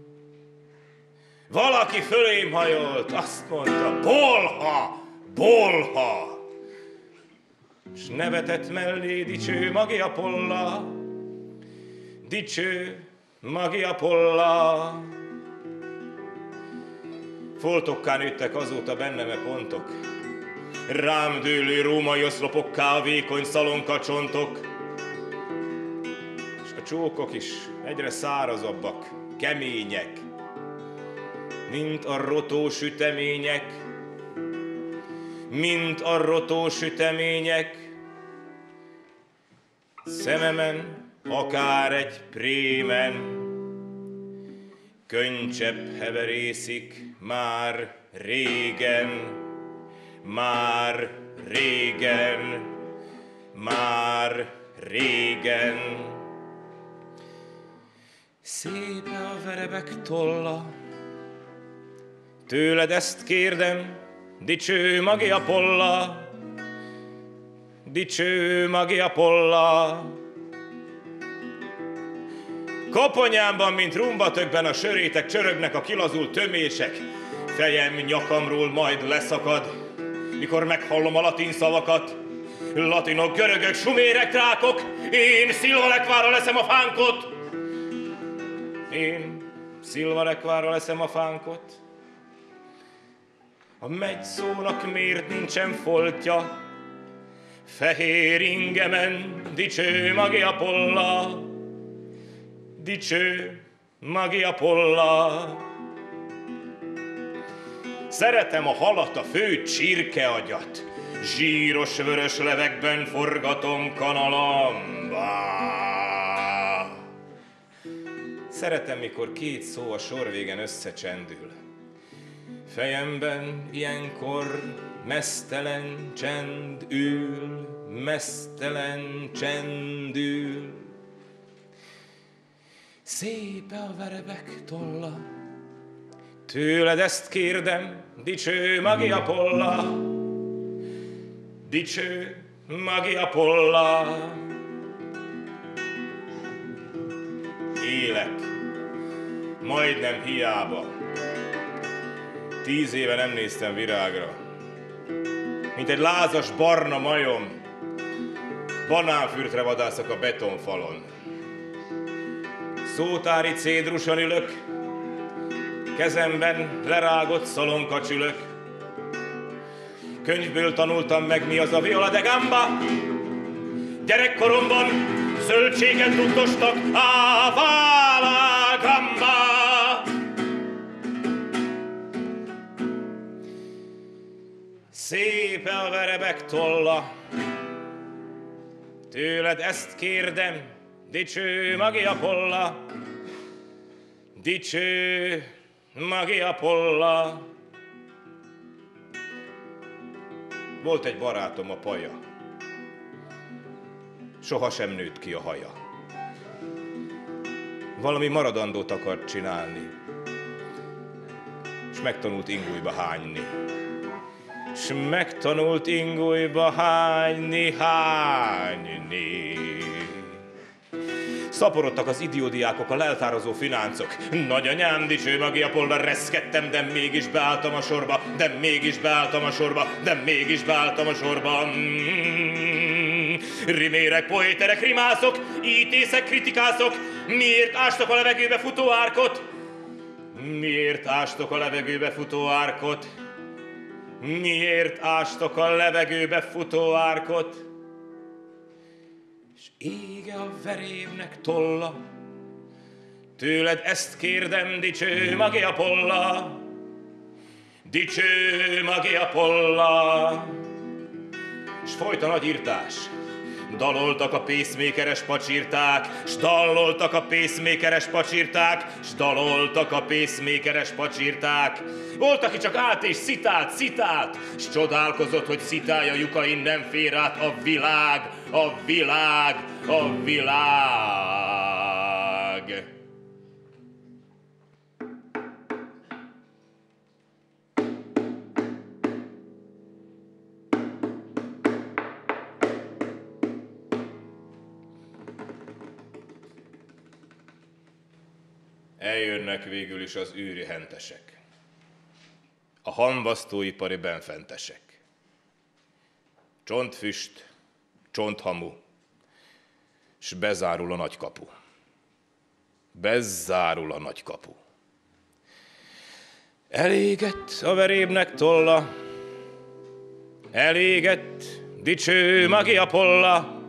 Speaker 8: Valaki fölém hajolt, azt mondta, bolha, bolha, s nevetett mellé, dicső Magia Polla, dicső Magia Polla. Foltokká nőttek azóta bennem e pontok, rám dőlő római oszlopokká a vékony szalonkacsontok, és a csókok is egyre szárazabbak, kemények, mint a rotó sütemények, mint a rotó sütemények. Szememen akár egy prémen könycsepp heverészik már régen, már régen, már régen. Szép a verebek tolla, tőled ezt kérdem, dicső Magia Polla, dicső Magia Polla. Koponyámban, mint rumbatökben a sörétek, csörögnek a kilazult tömések. Fejem nyakamról majd leszakad, mikor meghallom a latin szavakat. Latinok, görögök, sumérek, trákok, én Szilvalekvára leszem a fánkot. Én Szilvalekvára leszem a fánkot. A megyszónak miért nincsen foltja? Fehér ingemen, dicső Magia Polla, dicső Magia Polla. Szeretem a halat, a fő csirkeagyat, zsíros vörös levekben forgatom kanalamba. Szeretem, mikor két szó a sor végen összecsendül. Fejemben ilyenkor meztelen csend ül, meztelen csend ül. Szép a verebek tolla, tőled ezt kérdem, dicső Magia Polla, dicső Magia Polla. Élek, majdnem hiába, tíz éve nem néztem virágra, mint egy lázas barna majom, banánfürtre vadászok a betonfalon. Szótári cédruson ülök, kezemben lerágott szalonkacsülök. Könyvből tanultam meg, mi az a viola de gamba. Gyerekkoromban zöldséget rugdostak, a vala gamba. képe a verebek tolla. Tőled ezt kérdem, dicső Magia Polla, dicső Magia Polla. Volt egy barátom, a Paja, sohasem nőtt ki a haja. Valami maradandót akart csinálni, s megtanult ingújba hányni. S megtanult ingújba hányni, hányni. Szaporodtak az idiódiákok, a leltározó fináncok. Nagyanyám, dicső Magia Polla, reszkedtem, de mégis beálltam a sorba, de mégis beálltam a sorba, de mégis beálltam a sorba. Mm. Rimérek, poéterek, rimászok, ítészek, kritikászok, miért ástok a levegőbe futó árkot? Miért ástok a levegőbe futó árkot? Miért ástok a levegőbe futó árkot? És ége a verévnek tolla, tőled ezt kérdem, dicső Magia Polla, dicső Magia Polla. És folyt a nagy írtás, daloltak a pacemakeres pacsirták, s dalloltak a pacemakeres pacsirták, s daloltak a pacemakeres pacsirták. Volt, aki csak állt és citált, citált, s csodálkozott, hogy citája lyukain nem fér át a világ, a világ, a világ. Eljönnek végül is az űri hentesek, a hamvasztóipari benfentesek. Csontfüst, csonthamu, s bezárul a nagykapu. Bezárul a nagykapu. Elégett a verébnek tolla, elégett, dicső Magia Polla,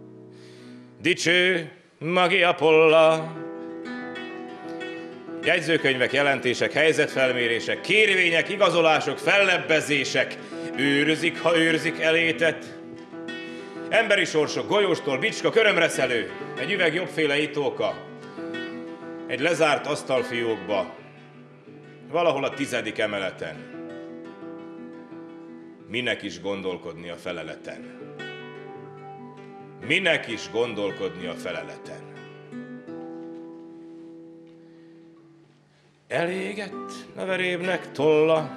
Speaker 8: dicső Magia Polla. Jegyzőkönyvek, jelentések, helyzetfelmérések, kérvények, igazolások, fellebbezések, őrzik, ha őrzik elétet. Emberi sorsok, golyóstól, bicska, körömreszelő, egy üveg jobbféle itóka, egy lezárt asztalfiókba, valahol a tizedik emeleten. Minek is gondolkodni a feleleten? Minek is gondolkodni a feleleten? Elégett a verébnek tolla,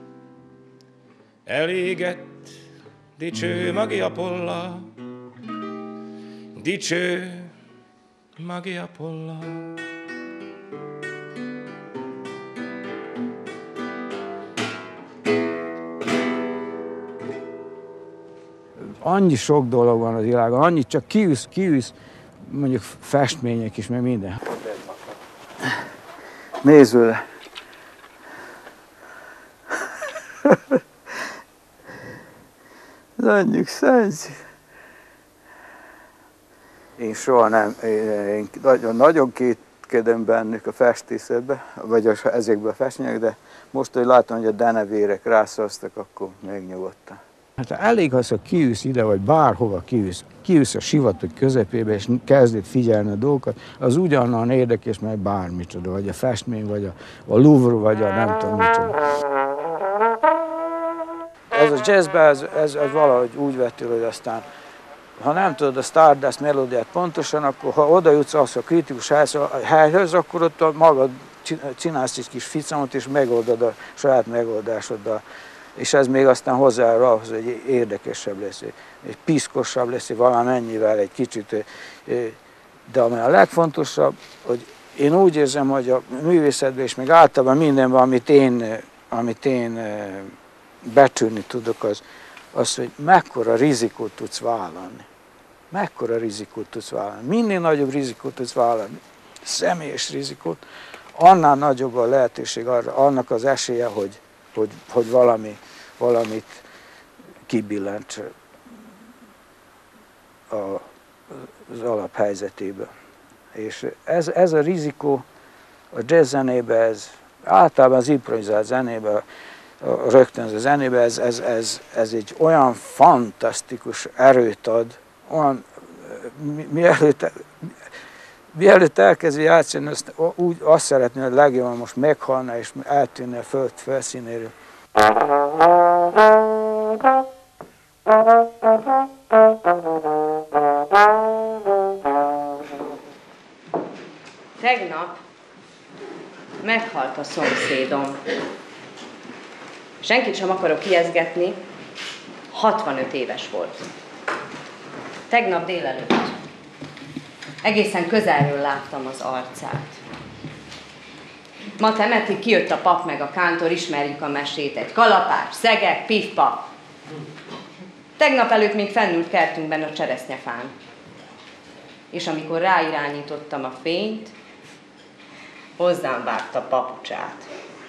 Speaker 8: elégett, dicső Magia Polla, dicső Magia Polla.
Speaker 2: Annyi sok dolog van az világon, annyit csak kiűsz, kiűsz, mondjuk festmények is, meg minden. Nézd vele! Ez anyjuk szent. Én soha nem, én nagyon, nagyon kétkedem bennük a festészetbe, vagy ezekbe a festmények, de most, hogy látom, hogy a denevérek rászasztak, akkor megnyugodtam. Hát elég az, ha kiűsz ide, vagy bárhova kiűsz, kiűsz a sivatag közepébe, és kezded figyelni a dolgokat, az ugyanolyan érdekes, mert bármicsoda, vagy a festmény, vagy a, a Louvre, vagy a nem tudom micsoda. Ez a jazzben, ez, ez, ez valahogy úgy vettél, hogy aztán, ha nem tudod a Stardust melódiát pontosan, akkor ha oda jutsz az a kritikus helyhöz, akkor ott magad csinálsz egy kis ficamot, és megoldod a saját megoldásoddal. És ez még aztán hozzájárul ahhoz, hogy érdekesebb lesz, egy piszkosabb lesz, valamennyivel egy kicsit. De ami a legfontosabb, hogy én úgy érzem, hogy a művészetben és még általában mindenben, amit én, amit én becsülni tudok, az, az, hogy mekkora rizikót tudsz vállalni. Mekkora rizikót tudsz vállalni. Minél nagyobb rizikót tudsz vállalni, személyes rizikót, annál nagyobb a lehetőség arra, annak az esélye, hogy Hogy, hogy valami, valamit kibillents a, az alaphelyzetéből. És ez, ez a rizikó a jazz zenében, ez általában az improvizált zenében rögtön a zenébe, ez, ez, ez, ez egy olyan fantasztikus erőt ad, olyan, mi, mielőtt, mielőtt elkezdi játszani, azt, úgy azt szeretném, hogy legjobban most meghalna és eltűnne a föld felszínéről.
Speaker 3: Tegnap meghalt a szomszédom. Senkit sem akarok kijezgetni, hatvanöt éves volt. Tegnap délelőtt. Egészen közelről láttam az arcát. Ma temetik, kijött a pap meg a kántor, ismerjük a mesét. Egy kalapács, szegek, pif-pap. Tegnap előtt még fennült kertünkben a cseresznyefán. És amikor ráirányítottam a fényt, hozzám vágta papucsát.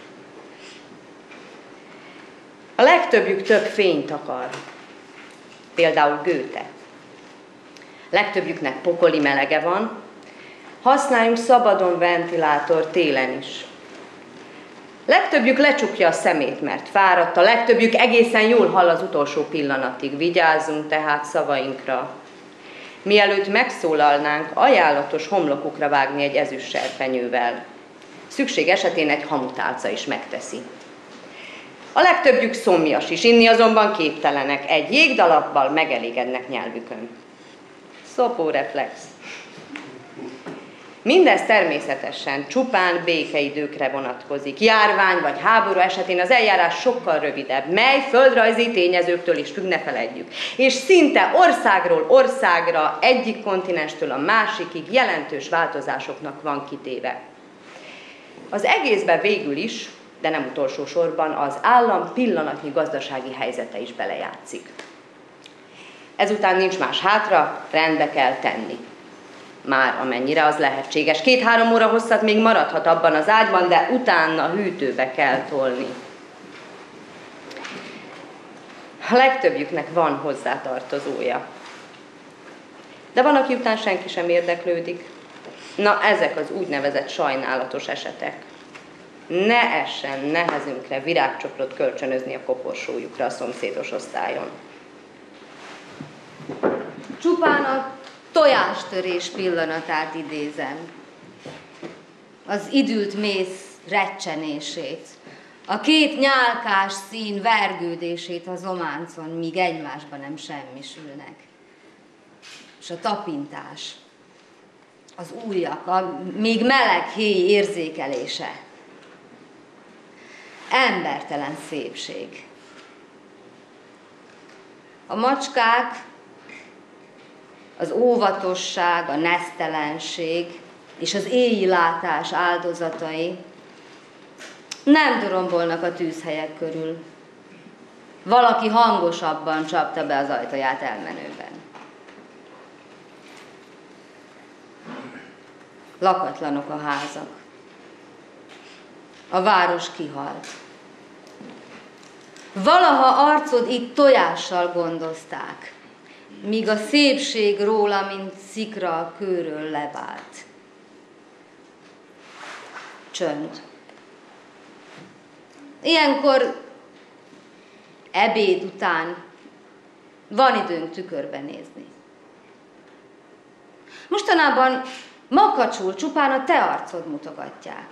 Speaker 3: A legtöbbjük több fényt akar. Például Goethe. Legtöbbjüknek pokoli melege van, használjunk szabadon ventilátor télen is. Legtöbbjük lecsukja a szemét, mert fáradt, a legtöbbjük egészen jól hall az utolsó pillanatig. Vigyázzunk tehát szavainkra. Mielőtt megszólalnánk, ajánlatos homlokukra vágni egy ezüst serpenyővel. Szükség esetén egy hamutálca is megteszi. A legtöbbjük szomjas is, inni azonban képtelenek. Egy jégdalappal megelégednek nyelvükön. Szopóreflex. Mindez természetesen csupán békeidőkre vonatkozik. Járvány vagy háború esetén az eljárás sokkal rövidebb, mely földrajzi tényezőktől is függ, ne feledjük. És szinte országról országra, egyik kontinenstől a másikig jelentős változásoknak van kitéve. Az egészben végül is, de nem utolsó sorban, az állam pillanatnyi gazdasági helyzete is belejátszik. Ezután nincs más hátra, rendbe kell tenni. Már amennyire az lehetséges. Két-három óra hosszat még maradhat abban az ágyban, de utána hűtőbe kell tolni. A legtöbbjüknek van hozzátartozója. De van, aki után senki sem érdeklődik. Na, ezek az úgynevezett sajnálatos esetek. Ne essen nehezünkre virágcsokrot kölcsönözni a koporsójukra a szomszédos osztályon.
Speaker 4: Csupán a tojástörés pillanatát idézem. Az idült méz recsenését, a két nyálkás szín vergődését az ománcon, míg egymásba nem semmisülnek. És a tapintás, az ujjak, a még meleg héj érzékelése. Embertelen szépség. A macskák, az óvatosság, a nesztelenség és az éji látás áldozatai nem dorombolnak a tűzhelyek körül. Valaki hangosabban csapta be az ajtaját elmenőben. Lakatlanok a házak. A város kihalt. Valaha arcod itt tojással gondozták, míg a szépség róla, mint szikra a kőről levált. Csönd. Ilyenkor ebéd után van időnk tükörbe nézni. Mostanában makacsul csupán a te arcod mutogatják.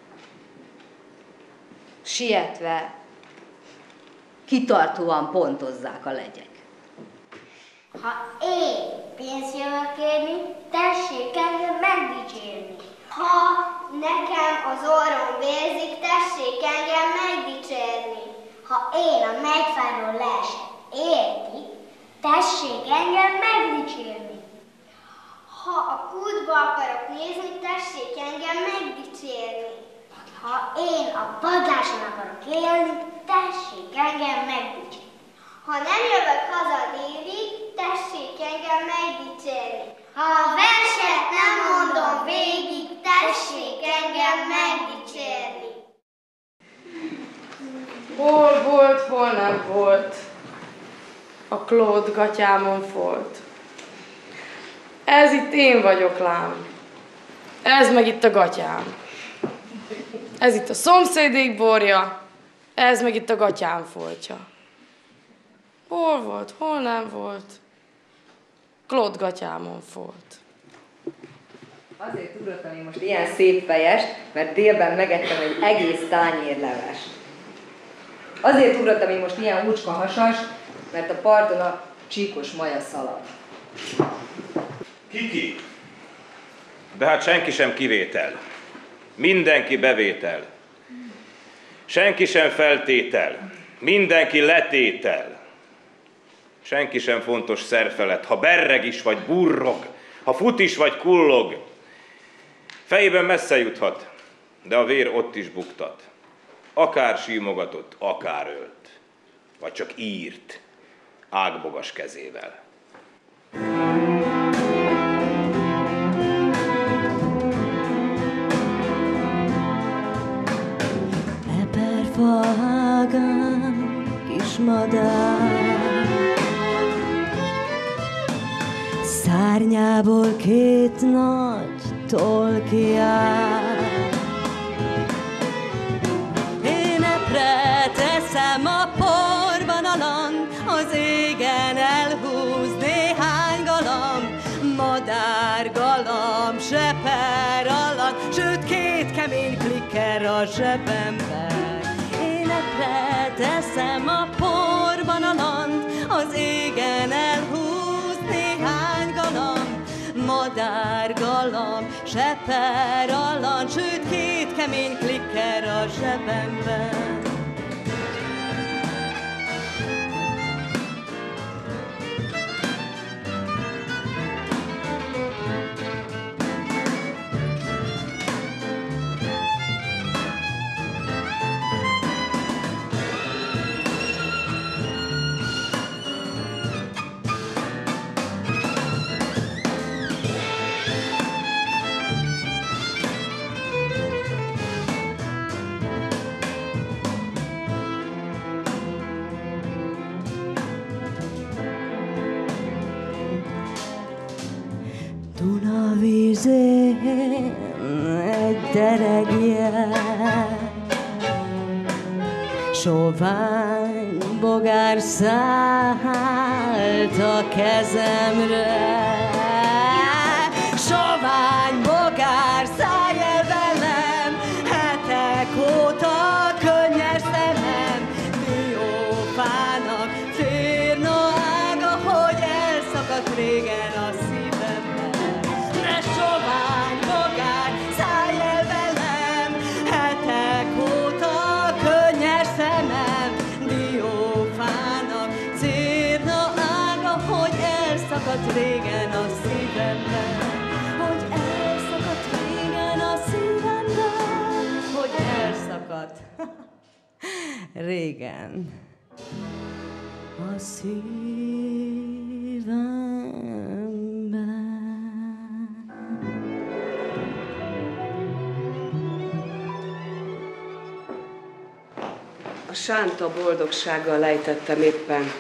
Speaker 4: Sietve, kitartóan pontozzák a legyek.
Speaker 9: Ha én pénzt jövök kérni, tessék engem megdicsérni. Ha nekem az orrom vérzik, tessék engem megdicsérni. Ha én a megyfáról leesek, érti, tessék engem megdicsérni. Ha a kútba akarok nézni, tessék engem megdicsérni. Ha én a padláson akarok élni, tessék engem megdicsérni. Ha nem jövök haza délig, tessék engem megdicsérni. Ha a verset nem mondom végig, tessék engem megdicsérni.
Speaker 7: Hol volt, hol nem volt, a Claude gatyámon folt. Ez itt én vagyok lám, ez meg itt a gatyám. Ez itt a szomszédék borja, Ez meg itt a gatyám foltja. Hol volt, hol nem volt? Klott gatyámon folt.
Speaker 5: Azért ugrottam én most ilyen szép fejest, mert délben megettem egy egész tányér levest. Azért ugrottam én most ilyen úcska hasas, mert a parton a csíkos maja szalad.
Speaker 8: Kiki! De hát senki sem kivétel. Mindenki bevétel. Senki sem feltétel. Mindenki letétel. Senki sem fontos szerfelet, ha berreg is vagy burrog, ha fut is vagy kullog. Fejében messze juthat, de a vér ott is buktat. Akár símogatott, akár ölt, vagy csak írt ágbogas kezével.
Speaker 10: Eperfágán kis madár, szárnyából két nagy toll kiáll. Én epre teszem a porban a land, az égen elhúz néhány galamb. Madár, galamb, seper alatt, sőt két kemény klikker a zsebemben. Én epre teszem a porban a land, az égen elhúz néhány galamb. Madár, galamb, seper alatt, sőt két kemény klikker a zsebemben. Dunavízén egy deregjel, sovány bogár szállt a kezemre. Sovány bogár, szállj el velem, hetek óta könnyes szemem. Diófának férna ága, hogy elszakadt régen a szívemben. Sovány bogár, szállj el velem, hetek óta könnyes szemem. Diófának cérna ága, hogy elszakadt régen a szívemben. Hogy elszakadt régen a szívemben. Hogy elszakadt régen a szívemben.
Speaker 11: A sánta boldogsággal lejtettem éppen,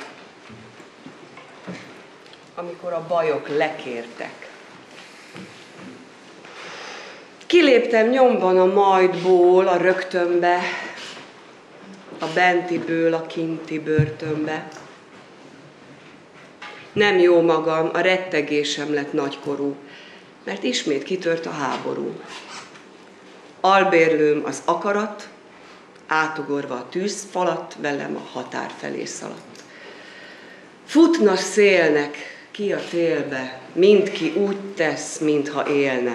Speaker 11: amikor a bajok lekértek. Kiléptem nyomban a majdból, a rögtönbe, a bentiből a kinti börtönbe. Nem jó magam, a rettegésem lett nagykorú, mert ismét kitört a háború. Albérlőm az akarat, átugorva a tűzfalat, velem a határ felé szaladt. Futna szélnek ki a télbe, mindki úgy tesz, mintha élne.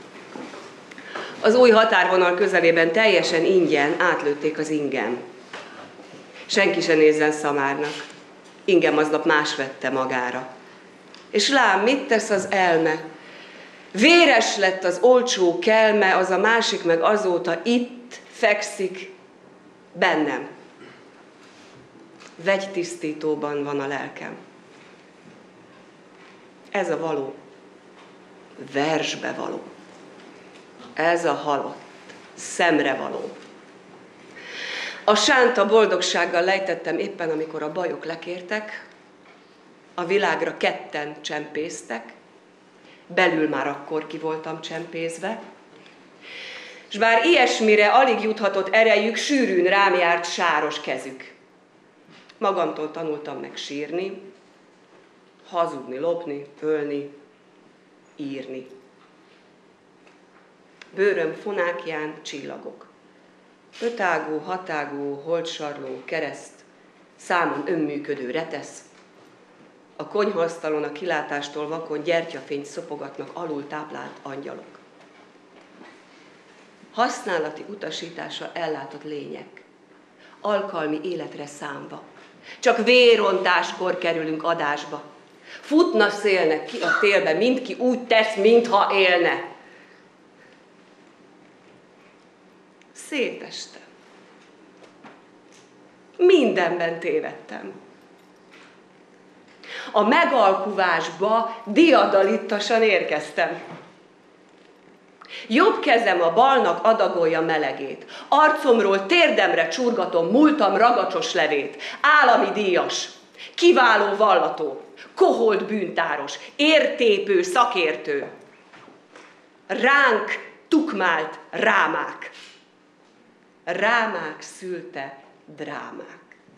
Speaker 11: Az új határvonal közelében teljesen ingyen átlőtték az ingem. Senki se nézzen szamárnak, ingem aznap más vette magára. És lám, mit tesz az elme? Véres lett az olcsó kelme, az a másik meg azóta itt fekszik bennem. Vegytisztítóban van a lelkem. Ez a való, versbe való. Ez a halott, szemre való. A sánta boldogsággal lejtettem éppen, amikor a bajok lekértek, a világra ketten csempésztek, belül már akkor ki voltam csempészve. s bár ilyesmire alig juthatott erejük, sűrűn rám járt sáros kezük. Magamtól tanultam meg sírni, hazudni, lopni, ölni, írni. Bőröm fonákján csillagok. Ötágú, hatágú, holtsarló, kereszt, számon önműködő retesz. A konyhaasztalon a kilátástól vakon gyertyafényt szopogatnak alul táplált angyalok. Használati utasítása ellátott lények, alkalmi életre számva. Csak vérontáskor kerülünk adásba. Futna szélnek ki a télbe, mindki úgy tesz, mintha élne. Szétestem. Mindenben tévedtem. A megalkuvásba diadalittasan érkeztem. Jobb kezem a balnak adagolja melegét. Arcomról térdemre csurgatom múltam ragacsos levét. Állami díjas, kiváló vallató, koholt bűntáros, értépő szakértő. Ránk tukmált rámák. Rámák szülte drámák.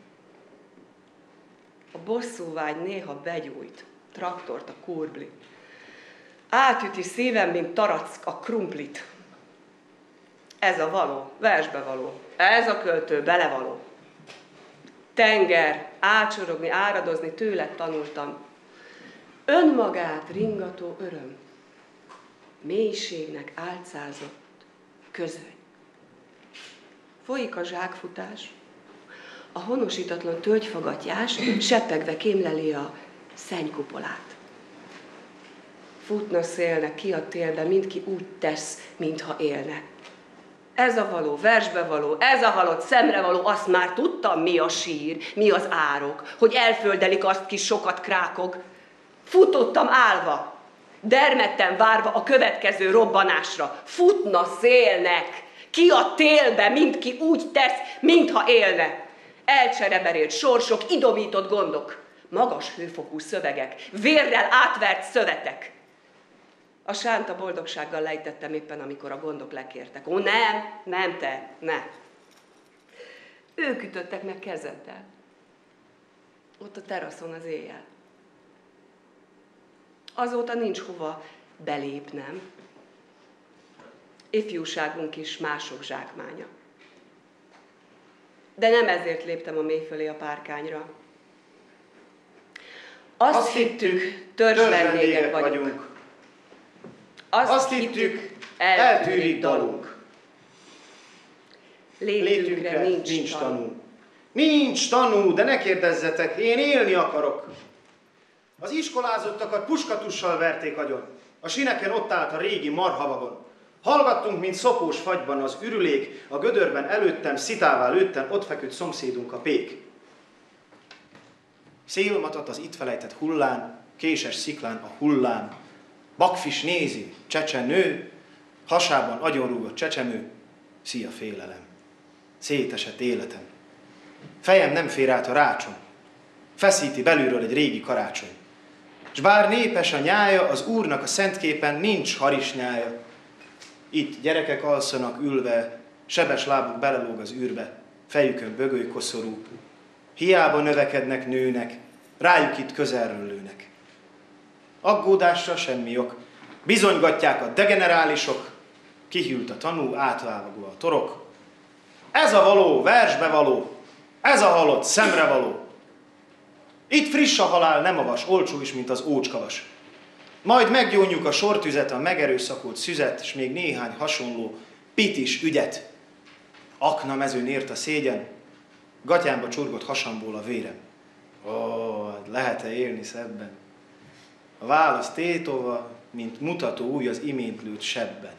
Speaker 11: A bosszúvágy néha begyújt, traktort a kurbli. Átüti szívem, mint tarack a krumplit. Ez a való, versbe való, ez a költő belevaló. Tenger, ácsorogni, áradozni, tőled tanultam. Önmagát ringató öröm, mélységnek álcázott közöny. Folyik a zsákfutás, a honosítatlan tölgyfagatyás seppegve kémleli a szennykupolát. Futna szélnek ki a télbe, mindki úgy tesz, mintha élne. Ez a való, versbe való, ez a halott, szemre való, azt már tudtam, mi a sír, mi az árok, hogy elföldelik azt, ki sokat krákog. Futottam állva, dermedten várva a következő robbanásra. Futna szélnek, ki a télbe, mindki úgy tesz, mintha élne. Elcsereberélt sorsok, idomított gondok, magas hőfokú szövegek, vérrel átvert szövetek. A sánta boldogsággal lejtettem éppen, amikor a gondok lekértek. Ó, nem, nem te, ne. Ők ütöttek meg kezeddel. Ott a teraszon az éjjel. Azóta nincs hova belépnem. Ifjúságunk is mások zsákmánya. De nem ezért léptem a mély fölé a párkányra. Azt, Azt hittük, törzsvendégek vagyunk. vagyunk. Azt, Azt hittük, eltűrik dalunk. Létünkre nincs, nincs tanú. tanú.
Speaker 1: Nincs tanú, de ne kérdezzetek, én élni akarok. Az iskolázottakat puskatussal verték agyon. A sineken ott állt a régi marhavagon. Hallgattunk, mint szopós fagyban az ürülék, a gödörben előttem, szitává lőtten, ott feküdt szomszédunk a pék. Szélmatat az itt felejtett hullán, késes sziklán a hullám. Bakfis nézi, csecsenő, hasában agyonrúgott csecsemő, szia félelem, szétesett életem. Fejem nem fér át a rácson, feszíti belülről egy régi karácsony. S bár népes a nyája, az Úrnak a szentképen nincs harisnyája. Itt gyerekek alszanak ülve, sebes lábuk belelóg az űrbe, fejükön bögöly koszorú. Hiába növekednek, nőnek, rájuk itt közelről lőnek. Aggódásra semmi ok, bizonygatják a degenerálisok, kihűlt a tanú, átvágva a torok. Ez a való, versbe való, ez a halott, szemre való. Itt friss a halál, nem a vas, olcsó is, mint az ócskavas. Majd meggyónjuk a sortüzet, a megerőszakolt szüzet, s még néhány hasonló pitis ügyet. Akna mezőn ért a szégyen, gatyámba csurgott hasamból a vérem. Ó, lehet-e élni szebben? A válasz tétova, mint mutató új az imént lőtt sebben.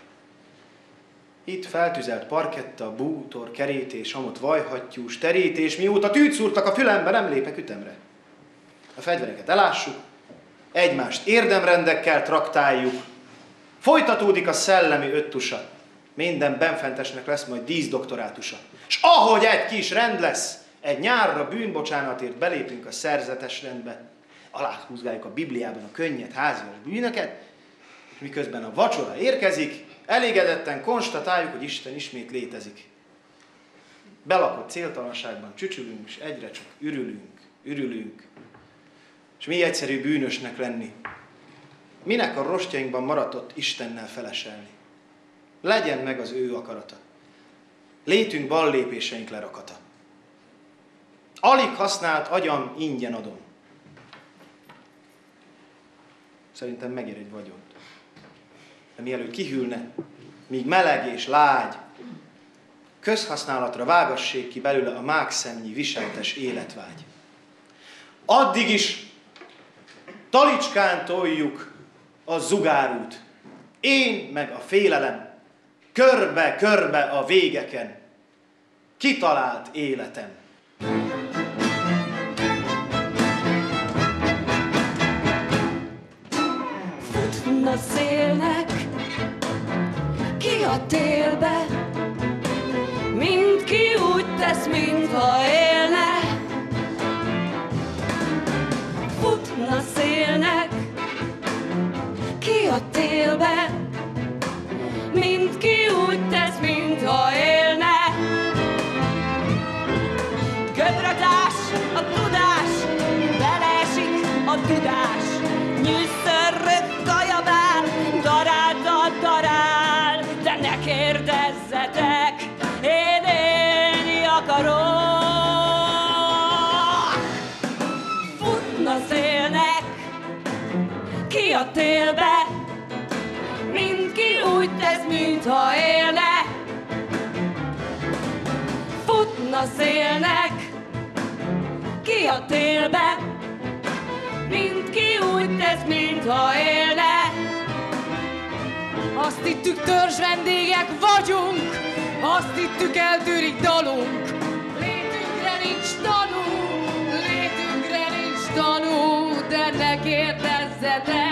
Speaker 1: Itt feltüzelt parketta, bútor, kerítés, amott vajhattyús, terítés, mióta tűt szúrtak a fülembe, nem lépek ütemre. A fegyvereket elássuk, egymást érdemrendekkel traktáljuk, folytatódik a szellemi öttusa, minden benfentesnek lesz majd díszdoktorátusa. S ahogy egy kis rend lesz, egy nyárra bűnbocsánatért belépünk a szerzetes rendbe, aláhúzgáljuk a Bibliában a könnyed házias bűnöket, és miközben a vacsora érkezik, Elégedetten konstatáljuk, hogy Isten ismét létezik. Belakott céltalanságban csücsülünk, és egyre csak ürülünk, ürülünk. És mi egyszerű bűnösnek lenni. Minek a rostjainkban maradt Istennel feleselni? Legyen meg az ő akarata. Létünk ballépéseink lerakata. Alig használt agyam ingyen adom. Szerintem megér egy vagyont. De mielőtt kihűlne, míg meleg és lágy, közhasználatra vágassék ki belőle a mákszemnyi viseltes életvágy. Addig is talicskán toljuk a zugárút, én meg a félelem, körbe-körbe a végeken, kitalált életem.
Speaker 10: Futna szélnek ki a télbe, mindki úgy tesz, mintha élne. Futna szélnek ki a télbe, mindki úgy tesz, mintha élne. Gödrötás a tudás, beleesik a tudás, nyűszörök kajabál, darált a darál, de ne kérdezzetek, én élni akarok. Futna szélnek ki a télbe, mindki úgy tesz, mintha élne. Futna szélnek ki a télbe, mindki úgy tesz, mintha élne.
Speaker 7: Azt hittük, törzs vendégek vagyunk, azt hittük, eltűrik dalunk. Létünkre nincs tanú, létünkre nincs tanú, de ne kérdezzetek.